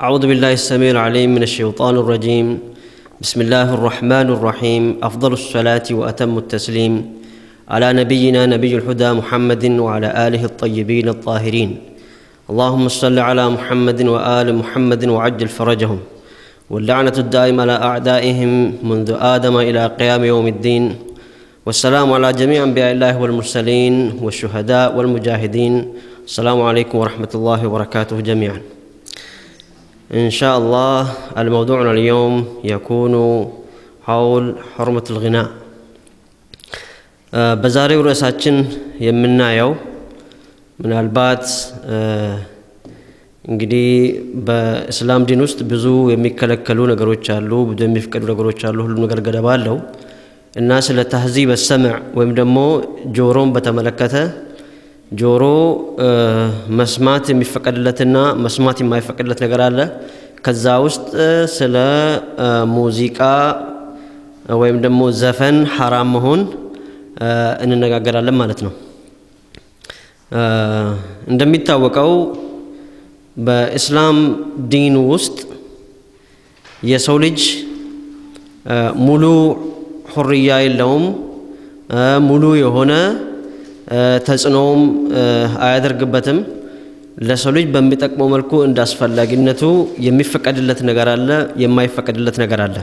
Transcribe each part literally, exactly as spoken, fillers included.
أعوذ بالله السميع العليم من الشيطان الرجيم بسم الله الرحمن الرحيم أفضل الصلاة وأتم التسليم على نبينا نبي الهدى محمد وعلى آله الطيبين الطاهرين اللهم صل على محمد وآل محمد وعجل فرجهم واللعنة الدائمة على أعدائهم منذ آدم إلى قيام يوم الدين والسلام على جميع أنبياء الله والمرسلين والشهداء والمجاهدين السلام عليكم ورحمة الله وبركاته جميعا. إن شاء الله الموضوعنا اليوم يكون حول حرمة الغناء. بزاري ورئيساتين يمنا يو من البات እንግዲህ በእስላም ዲን ውስጥ ብዙ የሚከለከሉ ነገሮች አሉ ብዙ የሚፈቀዱ ነገሮች አሉ ሁሉ ነገር ገደብ አለው እና ስለ ተህዚብ السمع ወይም ደግሞ ጆሮን በተመለከተ ጆሮ መስማት የሚፈቀድለትና መስማት የማይፈቀድለት ነገር አለ ከዛ ውስጥ ስለ ሙዚቃ ወይም ደግሞ ዘፈን حرام መሆን እንነጋገራለን ማለት ነው እንደሚታወቀው በእስላም ዲን ውስጥ የሰው ልጅ ሙሉ ሁርያ የለውም ሙሉ የሆነ ተጽኖም አያደርግበትም ለሰው ልጅ በሚጠቅመው መልኩ እንዳስፈላጊነቱ የሚፈቀድለት ነገር አለ የማይፈቀድለት ነገር አለ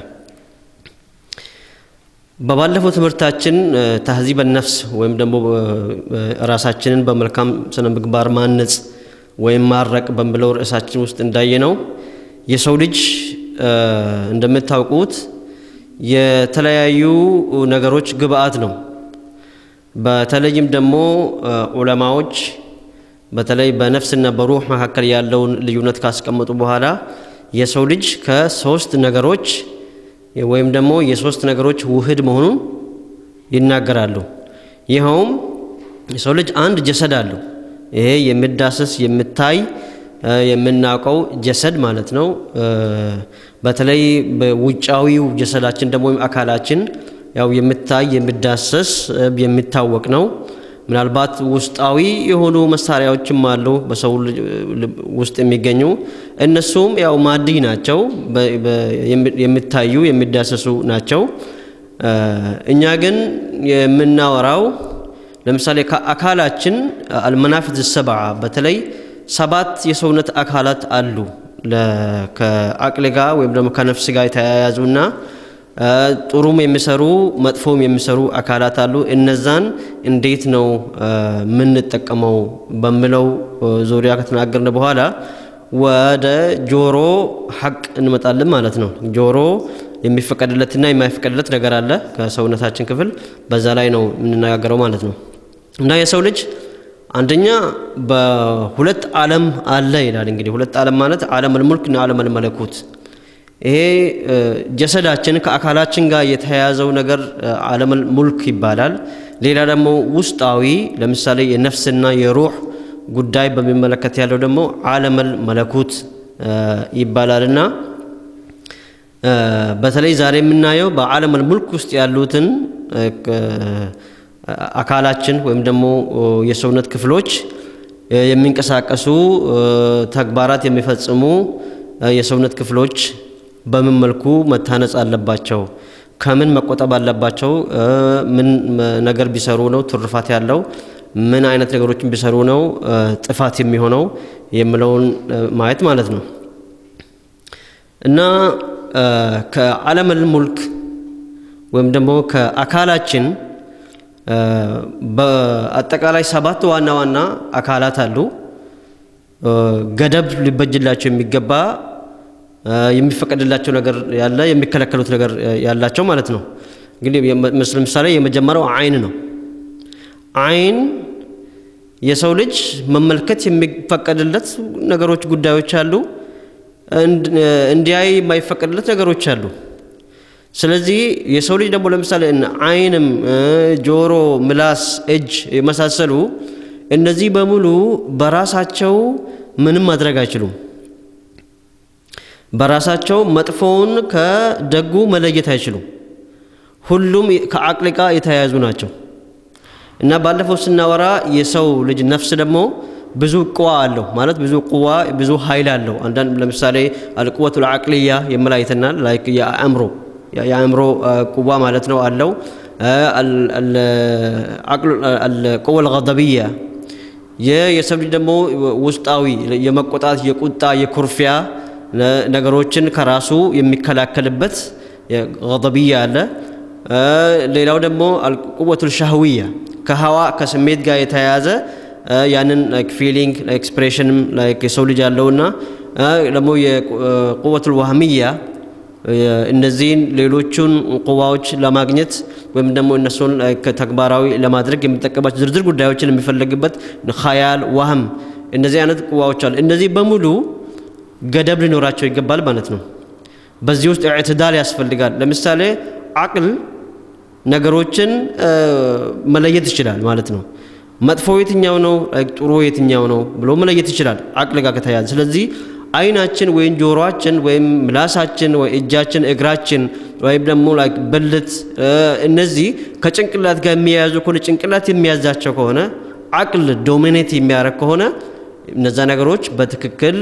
በባለፈው ትምህርታችን ተህዚብ النفس ወይም ደግሞ ራሳችንን በመልካም ስነ ምግባር ማነጽ ወይም ማረቅ በሚለው ርዕሳችን ውስጥ እንዳየነው የሰው ልጅ እንደምታውቁት የተለያዩ ነገሮች ግብአት ነው በተለይም ደግሞ ዑለማዎች በተለይ በነፍስና በሩህ መካከል ያለውን ልዩነት ካስቀመጡ በኋላ የሰው ልጅ ከሶስት ነገሮች ወይም ደግሞ የሶስት ነገሮች ውህድ መሆኑን ይናገራሉ ይሄውም የሰው ልጅ አንድ ጀሰድ አለው ይሄ የሚዳሰስ የሚታይ የምናቀው ጀሰድ ማለት ነው በተለይ በውጫዊው ጀሰዳችን ደግሞ አካላችን ያው የሚታይ የሚዳሰስ የሚታወቅ ነው ምናልባት ውስጣዊ የሆኑ መሳሪያዎችም አሉ በሰው ውስጥ የሚገኙ እነሱም ያው ማዲ ናቸው የሚታዩ የሚዳሰሱ ናቸው እኛ ግን የምናወራው ለምሳሌ ከአካላችን المنافذ السبعة በተለይ ሰባት የሰውነት አካላት አሉ ለከአቅል ጋር ወይም ደግሞ ከነፍስ ጋር የተያያዙና ጥሩም የሚሰሩ መጥፎም የሚሰሩ አካላት አሉ እነዛን እንዴት ነው ምን ተጠቀመው በሚለው ዙሪያ ከተናገርን በኋላ ወደ ጆሮ ሐቅ እንመጣለን ማለት ነው ጆሮ የሚፈቀድለትና የማይፈቀድለት ነገር አለ ከሰውነታችን ክፍል በዛ ላይ ነው የምንነጋገረው ማለት ነው እና የሰው ልጅ አንደኛ በሁለት ዓለም አለ ይላል እንግዲህ ሁለት ዓለም ማለት ዓለም الملك እና ዓለም الملكوت ይሄ ጀሰዳችን ከአካላችን ጋር የተያያዘው ነገር ዓለም الملك ይባላል ሌላ ደግሞ ውስጣዊ ለምሳሌ የነፍስና የሩህ ጉዳይ በሚመለከት ያለው ደግሞ ዓለም الملكوت ይባላልና በተለይ ዛሬ የምናየው በዓለም الملك ውስጥ ያሉትን አካላችን ወይም ደግሞ የሰውነት ክፍሎች የሚንቀሳቀሱ ተግባራት የሚፈጽሙ የሰውነት ክፍሎች በምን መልኩ መታነጽ አለባቸው ከምን መቆጠብ አለባቸው ምን ነገር ቢሰሩ ነው ትርፋት ያለው ምን አይነት ነገሮችን ቢሰሩ ነው ጥፋት የሚሆነው የሚለውን ማየት ማለት ነው እና ከዓለም الملك ወይም ደግሞ ከአካላችን በአጠቃላይ ሰባት ዋና ዋና አካላት አሉ ገደብ ሊበጅላቸው የሚገባ የሚፈቀድላቸው ነገር ያለ የሚከለከሉት ነገር ያላቸው ማለት ነው እንግዲህ ለምሳሌ የመጀመሪያው አይን ነው አይን የሰው ልጅ መመልከት የሚፈቀድለት ነገሮች ጉዳዮች አሉ እንዲያይ የማይፈቀድለት ነገሮች አሉ ስለዚህ የሰው ልጅ ደግሞ ለምሳሌ አይንም ጆሮ ምላስ እጅ የመሳሰሉ እነዚህ በሙሉ በራሳቸው ምንም ማድረግ አይችሉም በራሳቸው መጥፎውን ከደጉ መለየት አይችሉም ሁሉም ከአቅል ጋር የተያያዙ ናቸው እና ባለፈው ስናወራ የሰው ልጅ ነፍስ ደግሞ ብዙ ቁዋ አለው ማለት ብዙ ቁዋ ብዙ ኃይል አለው አንዳንድ ለምሳሌ القوة العقلية የመላይተናል ላይክ የአእምሮ የአእምሮ ቁዋ ማለት ነው አለው العقل القوة الغضبية የሰው ልጅ ደግሞ ውስጣዊ የመቆጣት የቁጣ የኩርፊያ ነገሮችን ከራሱ የሚከላከልበት የغضبية አለ ሌላው ደግሞ القوة الشهوية ከሐዋ ከስሜት ጋር የተያያዘ ያንን ላይክ ፊሊንግ ላይክ ኤክስፕሬሽን ላይክ የሰው ልጅ ያለውና ደግሞ የቁወቱል ወህሚያ እነዚህን ሌሎቹን ቁዋዎች ለማግኘት ወይም ደግሞ እነሱን ተግባራዊ ለማድረግ የሚጠቀማቸው ዝርዝር ጉዳዮችን የሚፈልግበት ኸያል ወህም እነዚህ አይነት ቁዋዎች አሉ እነዚህ በሙሉ ገደብ ሊኖራቸው ይገባል ማለት ነው በዚህ ውስጥ ኢዕትዳል ያስፈልጋል ለምሳሌ አቅል ነገሮችን መለየት ይችላል ማለት ነው መጥፎ የትኛው ነው ጥሩ የትኛው ነው ብሎ መለየት ይችላል አቅል ጋር ከተያያዘ ስለዚህ አይናችን ወይም ጆሮአችን ወይም ምላሳችን ወይ እጃችን እግራችን ወይም ደግሞ ላይክ ብልት እነዚህ ከጭንቅላት ጋር የሚያያዙ ከሆነ ጭንቅላት የሚያዛቸው ከሆነ አቅል ዶሚኔት የሚያደርግ ከሆነ እነዛ ነገሮች በትክክል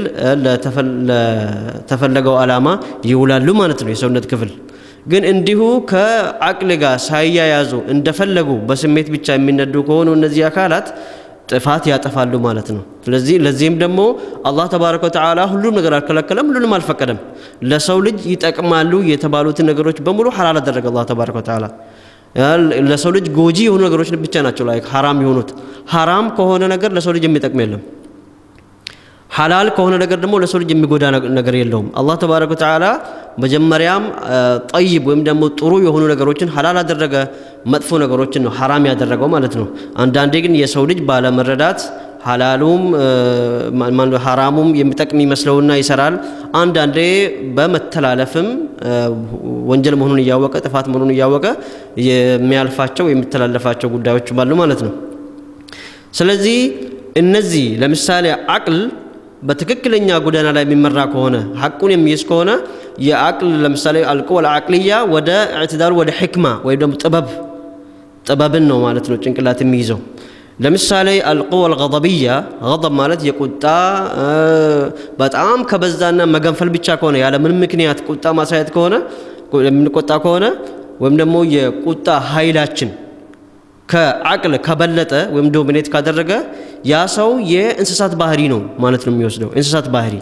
ለተፈለገው ዓላማ ይውላሉ ማለት ነው የሰውነት ክፍል ግን እንዲሁ ከአቅል ጋር ሳይያያዙ እንደፈለጉ በስሜት ብቻ የሚነዱ ከሆነ እነዚህ አካላት ጥፋት ያጠፋሉ ማለት ነው ስለዚህ ለዚህም ደግሞ አላህ ተባረከ ወተዓላ ሁሉም ነገር አልከለከለም ሁሉንም አልፈቀደም ለሰው ልጅ ይጠቅማሉ የተባሉት ነገሮች በሙሉ ሐላል አደረገ አላህ ተባረከ ወተዓላ ለሰው ልጅ ጎጂ የሆኑ ነገሮች ብቻ ናቸው ላይክ ሐራም የሆኑት ሐራም ከሆነ ነገር ለሰው ልጅ የሚጠቅም የለም ሐላል ከሆነ ነገር ደግሞ ለሰው ልጅ የሚጎዳ ነገር የለውም አላህ ተባረከ ወተዓላ መጀመሪያም ጠይብ ወይም ደግሞ ጥሩ የሆኑ ነገሮችን ሐላል አደረገ መጥፎ ነገሮችን ነው ሐራም ያደረገው ማለት ነው አንዳንዴ ግን የሰው ልጅ ባለ መረዳት ሐላሉም ማን ሐራሙም የሚጠቅም ይመስለውና ይሰራል አንዳንዴ በመተላለፍም ወንጀል መሆኑን ያወቀ ጥፋት መሆኑን ያወቀ የሚያልፋቸው የሚተላለፋቸው ጉዳዮች ባሉ ማለት ነው ስለዚህ እነዚህ ለምሳሌ አቅል በትክክለኛ ጎዳና ላይ የሚመራ ከሆነ ሐቁን የሚይዝ ከሆነ የአቅል ለምሳሌ القوة العقلية ወደ اعتدال ወደ ሕክማ ወይ ደግሞ ጥበብ ጥበብን ነው ማለት ነው ጭንቅላት የሚይዘው ለምሳሌ القوة الغضبية غضب ማለት የቁጣ በጣም ከበዛና መገንፈል ብቻ ከሆነ ያለ ምንም ምክንያት ቁጣ ማሳየት ከሆነ የምንቆጣ ከሆነ ወይም ደግሞ የቁጣ ኃይላችን ከአቅል ከበለጠ ወይም ዶሚኔት ካደረገ ያ ሰው የእንስሳት ባህሪ ነው ማለት ነው የሚወስደው እንስሳት ባህሪ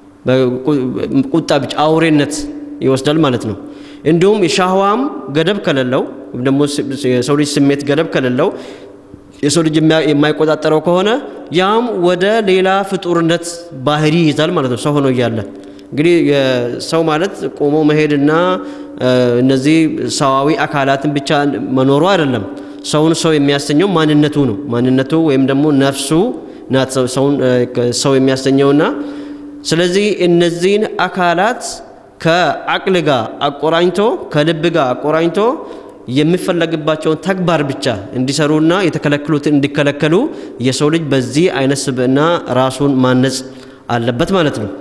ቁጣ ብቻ አውሬነት ይወስዳል ማለት ነው እንዲሁም የሻህዋም ገደብ ከሌለው ወይም ደግሞ የሰው ልጅ ስሜት ገደብ ከሌለው የሰው ልጅ የማይቆጣጠረው ከሆነ ያም ወደ ሌላ ፍጡርነት ባህሪ ይዛል ማለት ነው ሰው ሆኖ ይያለ እንግዲህ ሰው ማለት ቆሞ መሄድና እነዚህ ሰዋዊ አካላትን ብቻ መኖሩ አይደለም ሰውን ሰው የሚያሰኘው ማንነቱ ነው ማንነቱ ወይም ደግሞ ነፍሱ ናት ሰውን ሰው የሚያሰኘውና ስለዚህ እነዚህን አካላት ከአቅል ጋር አቆራኝቶ ከልብ ጋር አቆራኝቶ የሚፈለግባቸውን ተግባር ብቻ እንዲሰሩና የተከለከሉትን እንዲከለከሉ የሰው ልጅ በዚህ አይነት ስብዕና ራሱን ማነጽ አለበት ማለት ነው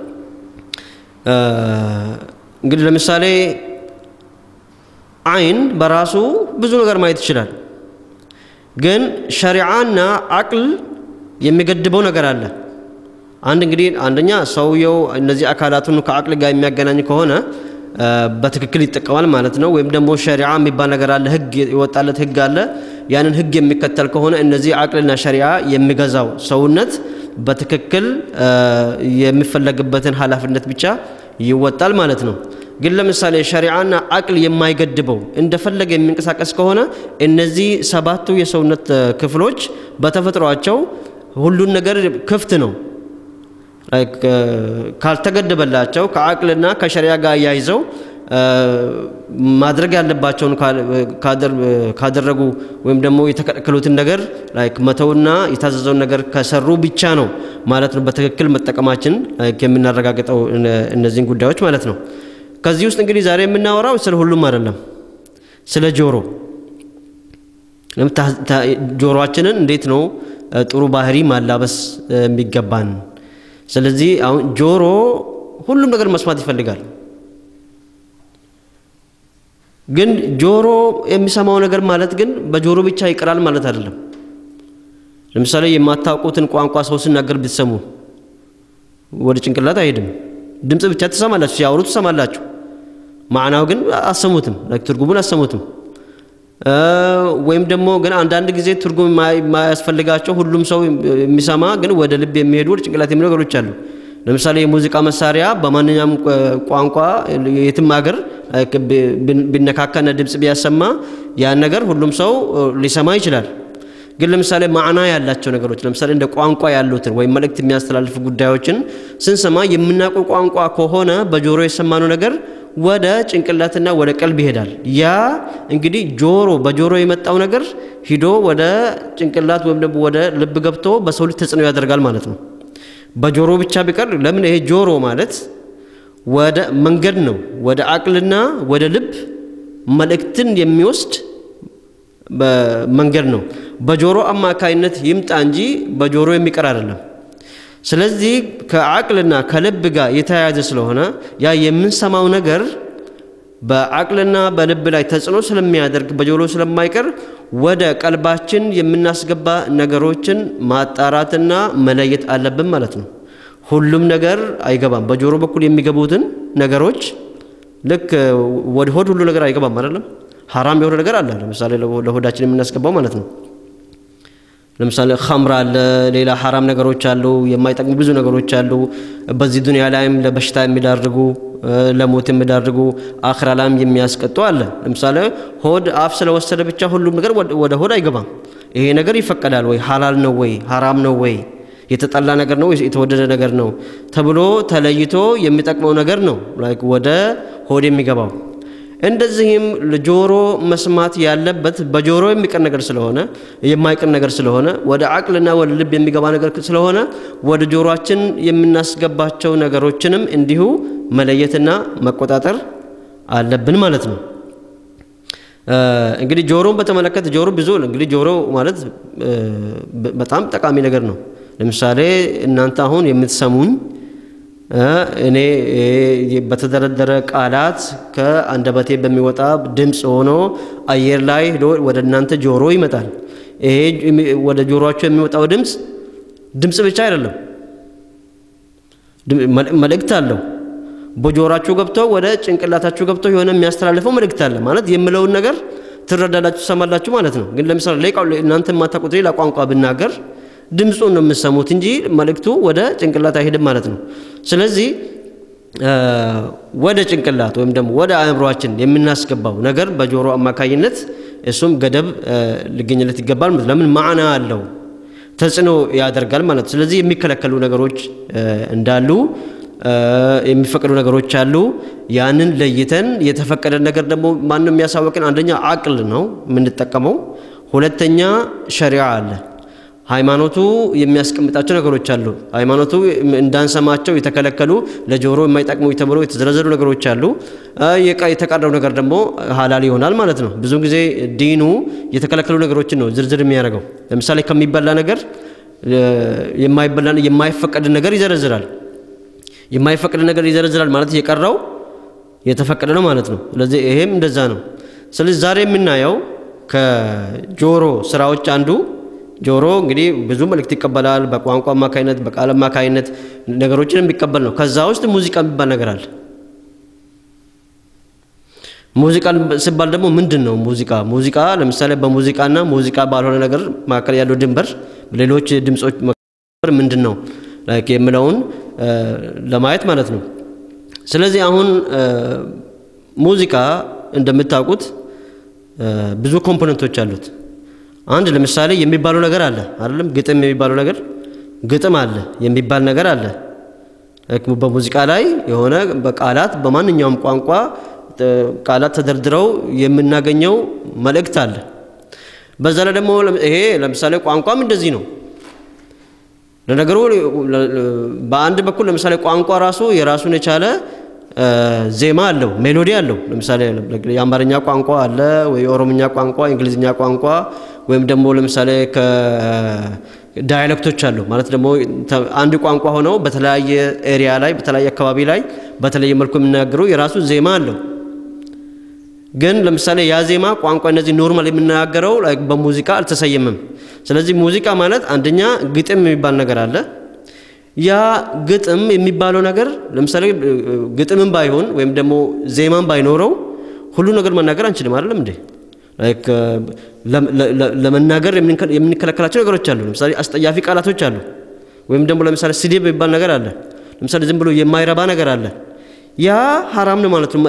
እንግዲህ ለምሳሌ አይን በራሱ ብዙ ነገር ማየት ይችላል ግን ሸሪዓና አቅል የሚገድበው ነገር አለ አንድ እንግዲህ አንደኛ ሰውየው እነዚህ አካላቱን ከአቅል ጋር የሚያገናኝ ከሆነ በትክክል ይጠቀማል ማለት ነው ወይም ደግሞ ሸሪዓ የሚባል ነገር አለ ህግ ይወጣለት ህግ አለ ያንን ህግ የሚከተል ከሆነ እነዚህ አቅልና ሸሪዓ የሚገዛው ሰውነት በትክክል የሚፈለግበትን ኃላፊነት ብቻ ይወጣል ማለት ነው ግን ለምሳሌ ሸሪዓና አቅል የማይገድበው እንደፈለገ የሚንቀሳቀስ ከሆነ እነዚህ ሰባቱ የሰውነት ክፍሎች በተፈጥሯቸው ሁሉን ነገር ክፍት ነው ላይክ ካልተገደበላቸው ከአቅልና ከሸሪዓ ጋር ያይዘው ማድረግ ያለባቸውን ካደረጉ ወይም ደግሞ የተከለከሉትን ነገር ላይክ መተውና የታዘዘውን ነገር ከሰሩ ብቻ ነው ማለት ነው በትክክል መጠቀማችን ላይክ የምናረጋግጠው እነዚህን ጉዳዮች ማለት ነው ከዚህ ውስጥ እንግዲህ ዛሬ የምናወራው ስለ ሁሉም አይደለም ስለ ጆሮ ጆሮአችንን እንዴት ነው ጥሩ ባህሪ ማላበስ የሚገባን ስለዚህ አሁን ጆሮ ሁሉም ነገር መስማት ይፈልጋል ግን ጆሮ የሚሰማው ነገር ማለት ግን በጆሮ ብቻ ይቀራል ማለት አይደለም ለምሳሌ የማታውቁትን ቋንቋ ሰው ሲናገር ብትሰሙ ወደ ጭንቅላት አይሄድም ድምጽ ብቻ ተሰማላችሁ ሲያወሩ ተሰማላችሁ ማዕናው ግን አሰሙትም ለትርጉሙን አሰሙትም ወይም ደግሞ ግን አንዳንድ ጊዜ ትርጉም ማያስፈልጋቸው ሁሉም ሰው የሚሰማ ግን ወደ ልብ የሚሄዱ ወደ ጭንቅላት የሚሄዱ ነገሮች አሉ ለምሳሌ የሙዚቃ መሳሪያ በማንኛውም ቋንቋ የትም ሀገር ቢነካካና ድምጽ ቢያሰማ ያን ነገር ሁሉም ሰው ሊሰማ ይችላል ግን ለምሳሌ ማዕና ያላቸው ነገሮች ለምሳሌ እንደ ቋንቋ ያሉትን ወይ መልእክት የሚያስተላልፉ ጉዳዮችን ስንሰማ የምናውቀው ቋንቋ ከሆነ በጆሮ የሰማነው ነገር ወደ ጭንቅላትና ወደ ቀልብ ይሄዳል ያ እንግዲህ ጆሮ በጆሮ የመጣው ነገር ሂዶ ወደ ጭንቅላት ወይም ደግሞ ወደ ልብ ገብቶ በሰው ልጅ ተጽዕኖ ያደርጋል ማለት ነው በጆሮ ብቻ ቢቀር ለምን ይሄ ጆሮ ማለት ወደ መንገድ ነው ወደ አቅልና ወደ ልብ መልእክትን የሚወስድ በመንገድ ነው በጆሮ አማካይነት ይምጣ እንጂ በጆሮ የሚቀር አይደለም ስለዚህ ከአቅልና ከልብ ጋር የተያያዘ ስለሆነ ያ የምንሰማው ነገር በአቅልና በልብ ላይ ተጽዕኖ ስለሚያደርግ በጆሮ ስለማይቀር ወደ ቀልባችን የምናስገባ ነገሮችን ማጣራትና መለየት አለብን ማለት ነው ሁሉም ነገር አይገባም በጆሮ በኩል የሚገቡትን ነገሮች ልክ ወደ ሆድ ሁሉ ነገር አይገባም አይደለም ሐራም የሆነ ነገር አለ ለምሳሌ ለሆዳችን የምናስገባው ማለት ነው ለምሳሌ ኸምር አለ ሌላ ሐራም ነገሮች አሉ የማይጠቅሙ ብዙ ነገሮች አሉ በዚህ ዱንያ ላይም ለበሽታ የሚዳርጉ ለሞት የሚዳርጉ አኺራ ላይም የሚያስቀጡ አለ ለምሳሌ ሆድ አፍ ስለወሰደ ብቻ ሁሉም ነገር ወደ ሆድ አይገባም ይሄ ነገር ይፈቀዳል ወይ ሐላል ነው ወይ ሐራም ነው ወይ የተጠላ ነገር ነው ወይ የተወደደ ነገር ነው ተብሎ ተለይቶ የሚጠቅመው ነገር ነው ላይክ ወደ ሆድ የሚገባው እንደዚህም ለጆሮ መስማት ያለበት በጆሮ የሚቀር ነገር ስለሆነ የማይቀር ነገር ስለሆነ ወደ አቅልና ወደ ልብ የሚገባ ነገር ስለሆነ ወደ ጆሮአችን የምናስገባቸው ነገሮችንም እንዲሁ መለየትና መቆጣጠር አለብን ማለት ነው እንግዲህ ጆሮን በተመለከተ ጆሮ ብዙ እንግዲህ ጆሮ ማለት በጣም ጠቃሚ ነገር ነው ለምሳሌ እናንተ አሁን የምትሰሙኝ እኔ በተደረደረ ቃላት ከአንደበቴ በሚወጣ ድምጽ ሆኖ አየር ላይ ወደ እናንተ ጆሮ ይመጣል ይሄ ወደ ጆሮአችሁ የሚወጣው ድምጽ ድምጽ ብቻ አይደለም መልእክት አለው በጆሮአችሁ ገብቶ ወደ ጭንቅላታችሁ ገብቶ የሆነ የሚያስተላልፈው መልእክት አለ ማለት የምለውን ነገር ትረዳላችሁ ሰማላችሁ ማለት ነው ግን ለምሳሌ ለቃው እናንተ ማታውቁት ሌላ ቋንቋ ብናገር ድምጹን ነው የምሰሙት እንጂ መልእክቱ ወደ ጭንቅላት አይሄድም ማለት ነው ስለዚህ ወደ ጭንቅላት ወይም ደግሞ ወደ አእምሮአችን የምናስገባው ነገር በጆሮ አማካይነት እሱም ገደብ ሊገኝለት ይገባል ለምን ማዕና አለው ተጽዕኖ ያደርጋል ማለት ስለዚህ የሚከለከሉ ነገሮች እንዳሉ የሚፈቀዱ ነገሮች አሉ ያንን ለይተን የተፈቀደ ነገር ደግሞ ማንንም የሚያሳውቀን አንደኛ አቅል ነው የምንጠቀመው ሁለተኛ ሸሪዓ አለ ሃይማኖቱ የሚያስቀምጣቸው ነገሮች አሉ ሃይማኖቱ እንዳንሰማቸው የተከለከሉ ለጆሮ የማይጠቅሙ ተብሎ የተዘረዘሩ ነገሮች አሉ የተቀረው ነገር ደግሞ ሐላል ይሆናል ማለት ነው ብዙ ጊዜ ዲኑ የተከለከሉ ነገሮችን ነው ዝርዝር የሚያደርገው ለምሳሌ ከሚበላ ነገር የማይበላ የማይፈቀድ ነገር ይዘረዝራል የማይፈቀድ ነገር ይዘረዝራል ማለት የቀረው የተፈቀደ ነው ማለት ነው ስለዚህ ይሄም እንደዛ ነው ስለዚህ ዛሬ የምናየው ከጆሮ ስራዎች አንዱ ጆሮ እንግዲህ ብዙ መልእክት ይቀበላል በቋንቋ አማካይነት በቃል አማካይነት ነገሮችን የሚቀበል ነው ከዛ ውስጥ ሙዚቃ የሚባል ነገር አለ ሙዚቃ ሲባል ደግሞ ምንድነው ሙዚቃ ሙዚቃ ለምሳሌ በሙዚቃና ሙዚቃ ባልሆነ ነገር ማከል ያለው ድንበር ሌሎች ድምጾች መከበር ምንድነው ላይክ የምለውን ለማየት ማለት ነው ስለዚህ አሁን ሙዚቃ እንደምታውቁት ብዙ ኮምፖነንቶች አሉት አንድ ለምሳሌ የሚባለው ነገር አለ አይደለም ግጥም የሚባለው ነገር ግጥም አለ የሚባል ነገር አለ በሙዚቃ ላይ የሆነ በቃላት በማንኛውም ቋንቋ ቃላት ተደርድረው የምናገኘው መልእክት አለ በዛ ላይ ደግሞ ይሄ ለምሳሌ ቋንቋም እንደዚህ ነው ለነገሩ በአንድ በኩል ለምሳሌ ቋንቋ ራሱ የራሱን የቻለ ዜማ አለው ሜሎዲ አለው ለምሳሌ የአማርኛ ቋንቋ አለ ወይ ኦሮምኛ ቋንቋ እንግሊዝኛ ቋንቋ ወይም ደግሞ ለምሳሌ ከዳያሌክቶች አሉ ማለት ደግሞ አንድ ቋንቋ ሆነው በተለያየ ኤሪያ ላይ በተለያየ አካባቢ ላይ በተለያየ መልኩ የሚናገሩ የራሱ ዜማ አለው ግን ለምሳሌ ያ ዜማ ቋንቋ እነዚህ ኖርማል የምናገረው ላይክ በሙዚቃ አልተሰየመም ስለዚህ ሙዚቃ ማለት አንደኛ ግጥም የሚባል ነገር አለ ያ ግጥም የሚባለው ነገር ለምሳሌ ግጥምም ባይሆን ወይም ደግሞ ዜማም ባይኖረው ሁሉ ነገር መናገር አንችልም አይደለም እንዴ ላይክ ለመናገር የምንከለከላቸው ነገሮች አሉ ለምሳሌ አስጠያፊ ቃላቶች አሉ ወይም ደግሞ ለምሳሌ ስድብ የሚባል ነገር አለ ለምሳሌ ዝም ብሎ የማይረባ ነገር አለ ያ حرام ነው ማለት ነው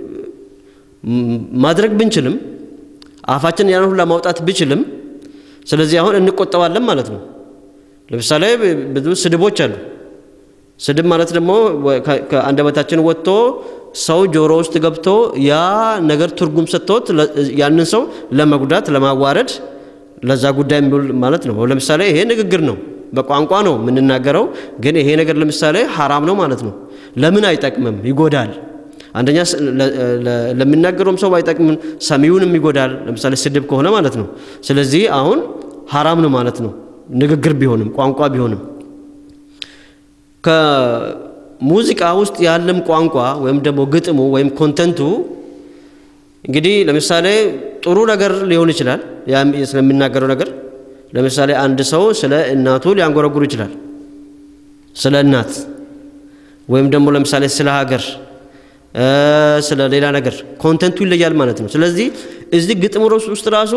ማድረግ ብንችልም አፋችን ያን ሁሉ ማውጣት ብችልም ስለዚህ አሁን እንቆጠባለን ማለት ነው ለምሳሌ ብዙ ስድቦች አሉ ስድብ ማለት ደግሞ ከአንደበታችን ወጥቶ ሰው ጆሮ ውስጥ ገብቶ ያ ነገር ትርጉም ሰጥቶት ያንን ሰው ለመጉዳት ለማዋረድ ለዛ ጉዳይ ማለት ነው ለምሳሌ ይሄ ንግግር ነው በቋንቋ ነው ምንናገረው ግን ይሄ ነገር ለምሳሌ حرام ነው ማለት ነው ለምን አይጠቅምም ይጎዳል አንደኛ ለምንናገረውም ሰው አይጠቅምም ሰሚውንም ይጎዳል ለምሳሌ ስድብ ከሆነ ማለት ነው ስለዚህ አሁን حرام ነው ማለት ነው ንግግር ቢሆንም ቋንቋ ቢሆንም ከሙዚቃ ውስጥ ያለም ቋንቋ ወይም ደግሞ ግጥሙ ወይም ኮንተንቱ እንግዲህ ለምሳሌ ጥሩ ነገር ሊሆን ይችላል ያ ስለምናገረው ነገር ለምሳሌ አንድ ሰው ስለ እናቱ ሊያንጎረጉር ይችላል ስለ እናት ወይም ደግሞ ለምሳሌ ስለ ሀገር ስለ ሌላ ነገር ኮንተንቱ ይለያል ማለት ነው ስለዚህ እዚህ ግጥሙ ውስጥ ራሱ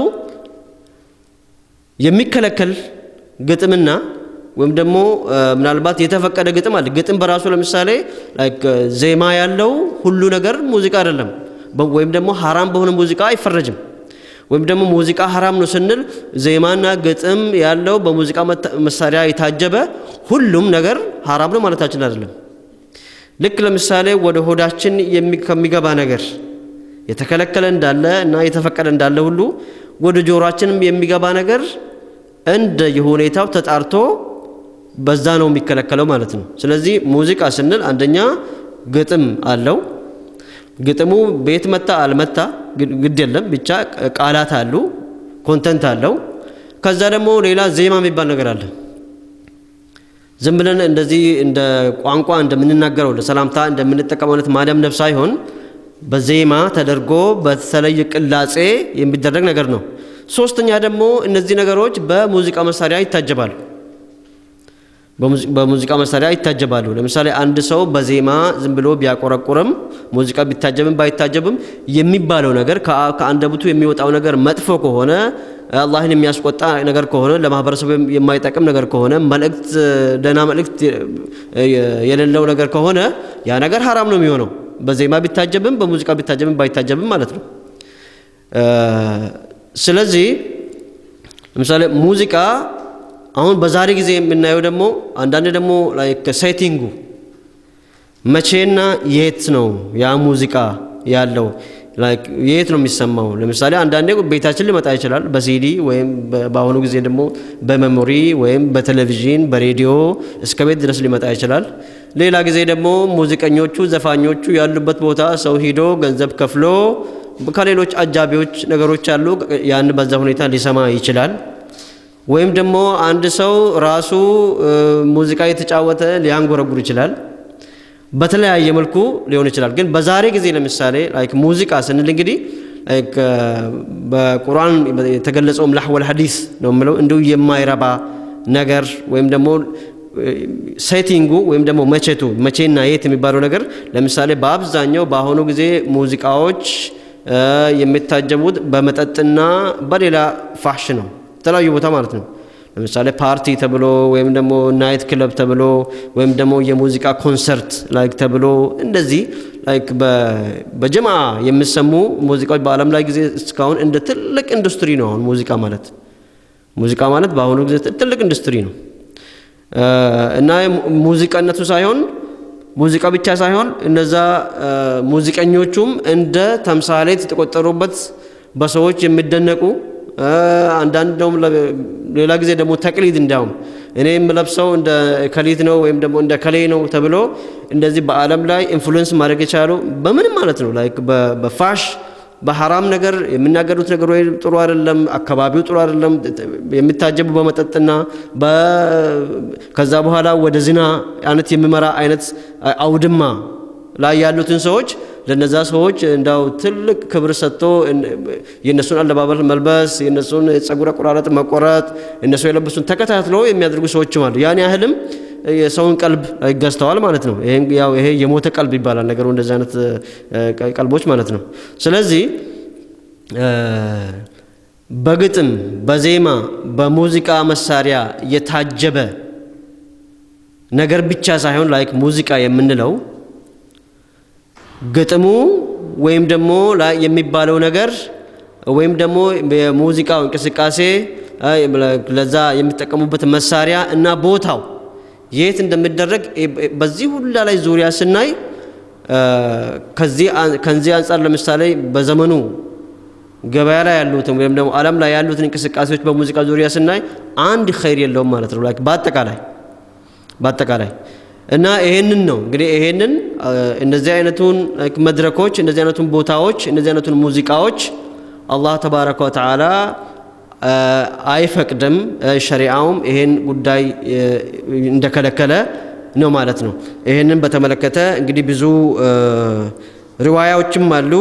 የሚከለከል ግጥምና ወይም ደግሞ ምናልባት የተፈቀደ ግጥም አለ ግጥም በራሱ ለምሳሌ ላይክ ዜማ ያለው ሁሉ ነገር ሙዚቃ አይደለም ወይም ደግሞ حرام በሆነ ሙዚቃ አይፈረጅም ወይም ደግሞ ሙዚቃ حرام ነው ስንል ዜማና ግጥም ያለው በሙዚቃ መሳሪያ የታጀበ ሁሉም ነገር حرام ነው ማለታችን አይደለም ልክ ለምሳሌ ወደ ሆዳችን የሚገባ ነገር የተከለከለ እንዳለ እና የተፈቀደ እንዳለ ሁሉ ወደ ጆሮአችንም የሚገባ ነገር እንደ የሁኔታው ተጣርቶ በዛ ነው የሚከለከለው ማለት ነው ስለዚህ ሙዚቃ ስንል አንደኛ ግጥም አለው ግጥሙ ቤት መጣ አልመጣ ግድ የለም ብቻ ቃላት አሉ ኮንተንት አለው ከዛ ደግሞ ሌላ ዜማ የሚባል ነገር አለ ዝም ብለን እንደዚህ እንደ ቋንቋ እንደምንናገረው ለሰላምታ እንደምንጠቀመው ማለት ማዳም ነፍስ አይሆን በዜማ ተደርጎ በተለየ ቅላጼ የሚደረግ ነገር ነው ሶስተኛ ደግሞ እነዚህ ነገሮች በሙዚቃ መሳሪያ ይታጀባሉ በሙዚቃ መሳሪያ ይታጀባሉ ለምሳሌ አንድ ሰው በዜማ ዝም ብሎ ቢያቆረቁርም ሙዚቃ ቢታጀብም ባይታጀብም የሚባለው ነገር ከአንደበቱ የሚወጣው ነገር መጥፎ ከሆነ አላህን የሚያስቆጣ ነገር ከሆነ ለማህበረሰቡ የማይጠቅም ነገር ከሆነ መልእክት ደና መልእክት የሌለው ነገር ከሆነ ያ ነገር حرام ነው የሚሆነው በዜማ ቢታጀብም በሙዚቃ ቢታጀብም ባይታጀብም ማለት ነው ስለዚህ ለምሳሌ ሙዚቃ አሁን በዛሬ ጊዜ የምናየው ደግሞ አንዳንድ ደግሞ ላይክ ሴቲንጉ መቼና የት ነው ያ ሙዚቃ ያለው ላይክ የት ነው የሚሰማው ለምሳሌ አንዳንዴ ቤታችን ሊመጣ ይችላል በሲዲ ወይም በአሁኑ ጊዜ ደግሞ በሜሞሪ ወይም በቴሌቪዥን በሬዲዮ እስከ ቤት ድረስ ሊመጣ ይችላል ሌላ ጊዜ ደግሞ ሙዚቀኞቹ ዘፋኞቹ ያሉበት ቦታ ሰው ሄዶ ገንዘብ ከፍሎ ከሌሎች አጃቢዎች ነገሮች አሉ ያን በዛ ሁኔታ ሊሰማ ይችላል ወይም ደግሞ አንድ ሰው ራሱ ሙዚቃ የተጫወተ ሊያንጎረጉር ይችላል በተለያየ መልኩ ሊሆን ይችላል ግን በዛሬ ጊዜ ለምሳሌ ላይክ ሙዚቃ ስንል እንግዲህ ላይክ በቁርአን የተገለጸው ለህወ الحديث ነው ማለት እንደው የማይረባ ነገር ወይም ደግሞ ሴቲንጉ ወይም ደግሞ መቼቱ መቼና የት የሚባለው ነገር ለምሳሌ በአብዛኛው በአሁኑ ጊዜ ሙዚቃዎች የሚታጀቡት በመጠጥና በሌላ ፋሽ ነው ተላዩ ቦታ ማለት ነው ለምሳሌ ፓርቲ ተብሎ ወይም ደግሞ ናይት ክለብ ተብሎ ወይም ደግሞ የሙዚቃ ኮንሰርት ላይክ ተብሎ እንደዚህ ላይክ በጀማ የሚሰሙ ሙዚቃዎች በአለም ላይ ጊዜ እስካሁን እንደ ትልቅ ኢንዱስትሪ ነው ሙዚቃ ማለት ሙዚቃ ማለት በአሁኑ ጊዜ ትልቅ ኢንዱስትሪ ነው እና ሙዚቃነቱ ሳይሆን ሙዚቃ ብቻ ሳይሆን እነዛ ሙዚቀኞቹም እንደ ተምሳሌት ተቆጠሩበት በሰዎች የሚደነቁ አንዳንድ ደም ሌላ ጊዜ ደግሞ ተቅሊድ እንዳውም እኔ የምለብሰው እንደ ከሊት ነው ወይም ደግሞ እንደ ከሌ ነው ተብሎ እንደዚህ በአለም ላይ ኢንፍሉዌንስ ማድረግ ይቻላል በምን ማለት ነው ላይክ በፋሽ በሐራም ነገር የሚናገሩት ነገር ወይ ጥሩ አይደለም አካባቢው ጥሩ አይደለም የሚታጀቡ በመጠጥና ከዛ በኋላ ወደ ዚና አይነት የሚመራ አይነት አውድማ ላይ ያሉትን ሰዎች ለነዛ ሰዎች እንዳው ትልቅ ክብር ሰጥቶ የነሱን አለባበስ መልበስ የነሱን ጸጉር አቆራረጥ መቆረጥ እነሱ የለበሱን ተከታትሎ የሚያደርጉ ሰዎችም አሉ ያን ያህልም የሰውን ቀልብ ይገዝተዋል ማለት ነው ይሄ ያው ይሄ የሞተ ቀልብ ይባላል ነገሩ እንደዛ አይነት ቀልቦች ማለት ነው ስለዚህ በግጥም በዜማ በሙዚቃ መሳሪያ የታጀበ ነገር ብቻ ሳይሆን ላይክ ሙዚቃ የምንለው ግጥሙ ወይም ደግሞ ላይ የሚባለው ነገር ወይም ደግሞ የሙዚቃው እንቅስቃሴ ለዛ የሚጠቀሙበት መሳሪያ እና ቦታው የት እንደሚደረግ በዚህ ሁሉ ላይ ዙሪያ ስናይ ከዚህ ከዚህ አንፃር ለምሳሌ በዘመኑ ገበያ ላይ ያሉት ወይም ደግሞ ዓለም ላይ ያሉት እንቅስቃሴዎች በሙዚቃ ዙሪያ ስናይ አንድ ኸይር የለውም ማለት ነው ላይክ በአጠቃላይ በአጠቃላይ እና ይሄንን ነው እንግዲህ ይሄንን እንደዚህ አይነቱን መድረኮች እንደዚህ አይነቱን ቦታዎች እንደዚህ አይነቱን ሙዚቃዎች አላህ ተባረከ ወተዓላ አይፈቅድም ሸሪዓውም ይሄን ጉዳይ እንደከለከለ ነው ማለት ነው ይሄንን በተመለከተ እንግዲህ ብዙ ሪዋያዎችም አሉ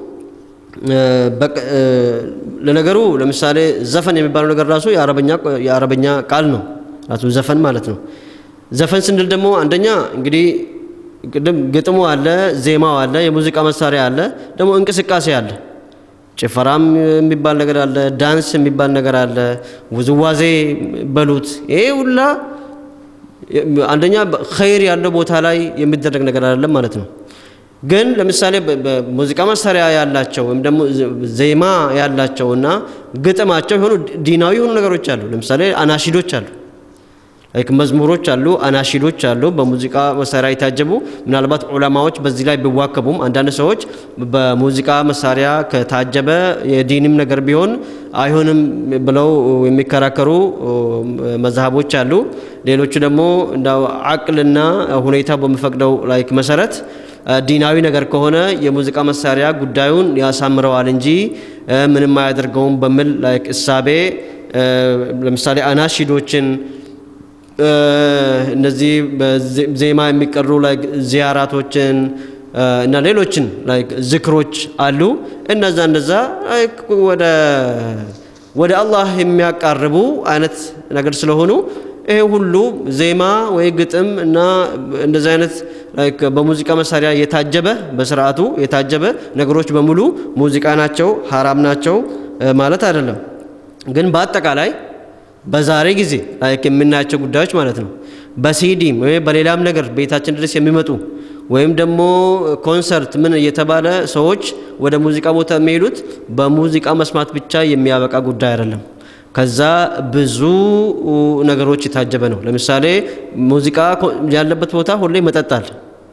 ለነገሩ ለምሳሌ ዘፈን የሚባለው ነገር ራሱ የአረበኛ የአረበኛ ቃል ነው ራሱ ዘፈን ማለት ነው ዘፈን ስንል ደግሞ አንደኛ እንግዲህ ግጥሙ አለ ዜማው አለ የሙዚቃ መሳሪያ አለ ደግሞ እንቅስቃሴ አለ ጭፈራም የሚባል ነገር አለ ዳንስ የሚባል ነገር አለ ውዝዋዜ በሉት ይሄ ሁላ አንደኛ ኸይር ያለው ቦታ ላይ የሚደረግ ነገር አይደለም ማለት ነው ግን ለምሳሌ በሙዚቃ መሳሪያ ያላቸው ወይም ደግሞ ዜማ ያላቸውና ግጥማቸው የሆኑ ዲናዊ የሆኑ ነገሮች አሉ ለምሳሌ አናሺዶች አሉ ላይክ መዝሙሮች አሉ አናሺዶች አሉ በሙዚቃ መሳሪያ የታጀቡ ምናልባት ዑለማዎች በዚህ ላይ ቢዋከቡም አንዳንድ ሰዎች በሙዚቃ መሳሪያ ከታጀበ የዲንም ነገር ቢሆን አይሆንም ብለው የሚከራከሩ መዝሐቦች አሉ ሌሎቹ ደግሞ እንዳው አቅልና ሁኔታ በመፈቅደው ላይክ መሰረት ዲናዊ ነገር ከሆነ የሙዚቃ መሳሪያ ጉዳዩን ያሳምረዋል እንጂ ምንም አያደርገውም በሚል ላይክ እሳቤ ለምሳሌ አናሺዶችን እነዚህ በዜማ የሚቀሩ ላይክ ዚያራቶችን እና ሌሎችን ላይክ ዝክሮች አሉ እነዛ እነዛ ላይክ ወደ ወደ አላህ የሚያቀርቡ አይነት ነገር ስለሆኑ ይሄ ሁሉ ዜማ ወይ ግጥም እና እንደዛ አይነት ላይክ በሙዚቃ መሳሪያ የታጀበ በስርዓቱ የታጀበ ነገሮች በሙሉ ሙዚቃ ናቸው ሐራም ናቸው ማለት አይደለም ግን በአጠቃላይ በዛሬ ጊዜ ላይክ የምናያቸው ጉዳዮች ማለት ነው በሲዲም ወይ በሌላም ነገር ቤታችን ድረስ የሚመጡ ወይም ደግሞ ኮንሰርት ምን እየተባለ ሰዎች ወደ ሙዚቃ ቦታ የሚሄዱት በሙዚቃ መስማት ብቻ የሚያበቃ ጉዳይ አይደለም ከዛ ብዙ ነገሮች የታጀበ ነው ለምሳሌ ሙዚቃ ያለበት ቦታ ሁሌ መጠጣል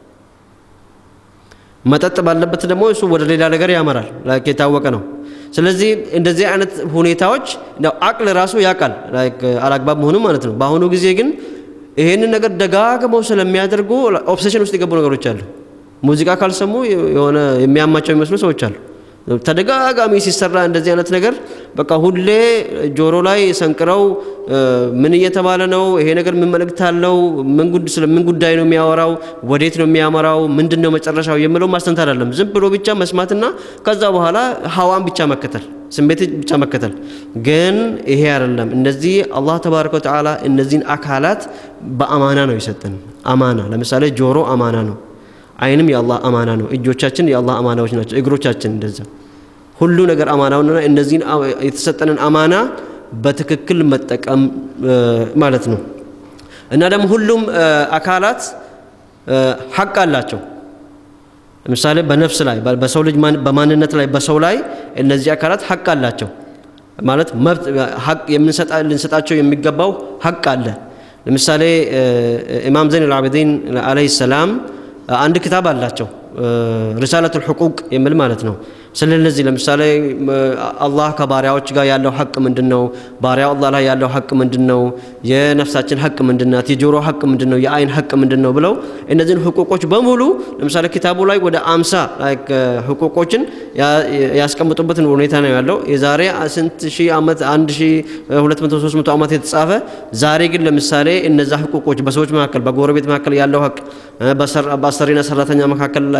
መጠጥ ባለበት ደግሞ እሱ ወደ ሌላ ነገር ያመራል ላይክ የታወቀ ነው ስለዚህ እንደዚህ አይነት ሁኔታዎች ነው አቅል ራሱ ያቃል ላይክ አላግባብ መሆኑ ማለት ነው በአሁኑ ጊዜ ግን ይሄንን ነገር ደጋግመው ስለሚያደርጉ ኦብሴሽን ውስጥ የገቡ ነገሮች አሉ ሙዚቃ ካልሰሙ የሆነ የሚያማቸው የሚመስሉ ሰዎች አሉ ተደጋጋሚ ሲሰራ እንደዚህ አይነት ነገር በቃ ሁሌ ጆሮ ላይ ሰንቅረው ምን እየተባለ ነው ይሄ ነገር ምን መልእክት አለው ምን ጉድ ስለ ምን ጉዳይ ነው የሚያወራው ወዴት ነው የሚያመራው ምንድነው መጨረሻው የሚለው ማስተንተን አይደለም ዝም ብሎ ብቻ መስማትና ከዛ በኋላ ሐዋን ብቻ መከተል ስሜት ብቻ መከተል ግን ይሄ አይደለም እነዚህ አላህ ተባረከ ወተዓላ እነዚህን አካላት በአማና ነው የሰጠን አማና ለምሳሌ ጆሮ አማና ነው አይንም የአላህ አማና ነው እጆቻችን የአላህ አማናዎች ናቸው እግሮቻችን እንደዛ ሁሉ ነገር አማናው ነው እነዚህን የተሰጠንን አማና በትክክል መጠቀም ማለት ነው እና ደግሞ ሁሉም አካላት ሐቅ አላቸው ለምሳሌ በነፍስ ላይ በሰው ልጅ በማንነት ላይ በሰው ላይ እነዚህ አካላት ሐቅ አላቸው ማለት መብት ሐቅ የምንሰጣ ልንሰጣቸው የሚገባው ሐቅ አለ ለምሳሌ ኢማም ዘይን አልዓቢዲን አለይሂ ሰላም አንድ ክታብ አላቸው رسالة الحقوق يمل مالتنا ስለዚህ ለምሳሌ አላህ ከባሪያዎች ጋር ያለው ሐቅ ምንድነው ባሪያው አላህ ላይ ያለው ሐቅ ምንድነው የነፍሳችን ሐቅ ምንድነው የጆሮ ሐቅ ምንድነው የአይን ሐቅ ምንድነው ብለው እነዚህን ህቁቆች በሙሉ ለምሳሌ ኪታቡ ላይ ወደ አምሳ ላይክ ህቁቆችን ያስቀምጡበት ሁኔታ ነው ያለው የዛሬ ስንት ሺህ አመት አንድ ሺህ ሁለት መቶ ሶስት መቶ አመት የተጻፈ ዛሬ ግን ለምሳሌ እነዛ ህቁቆች በሰዎች መካከል በጎረቤት መካከል ያለው ሐቅ በሰራተኛ ሰራተኛ መካከል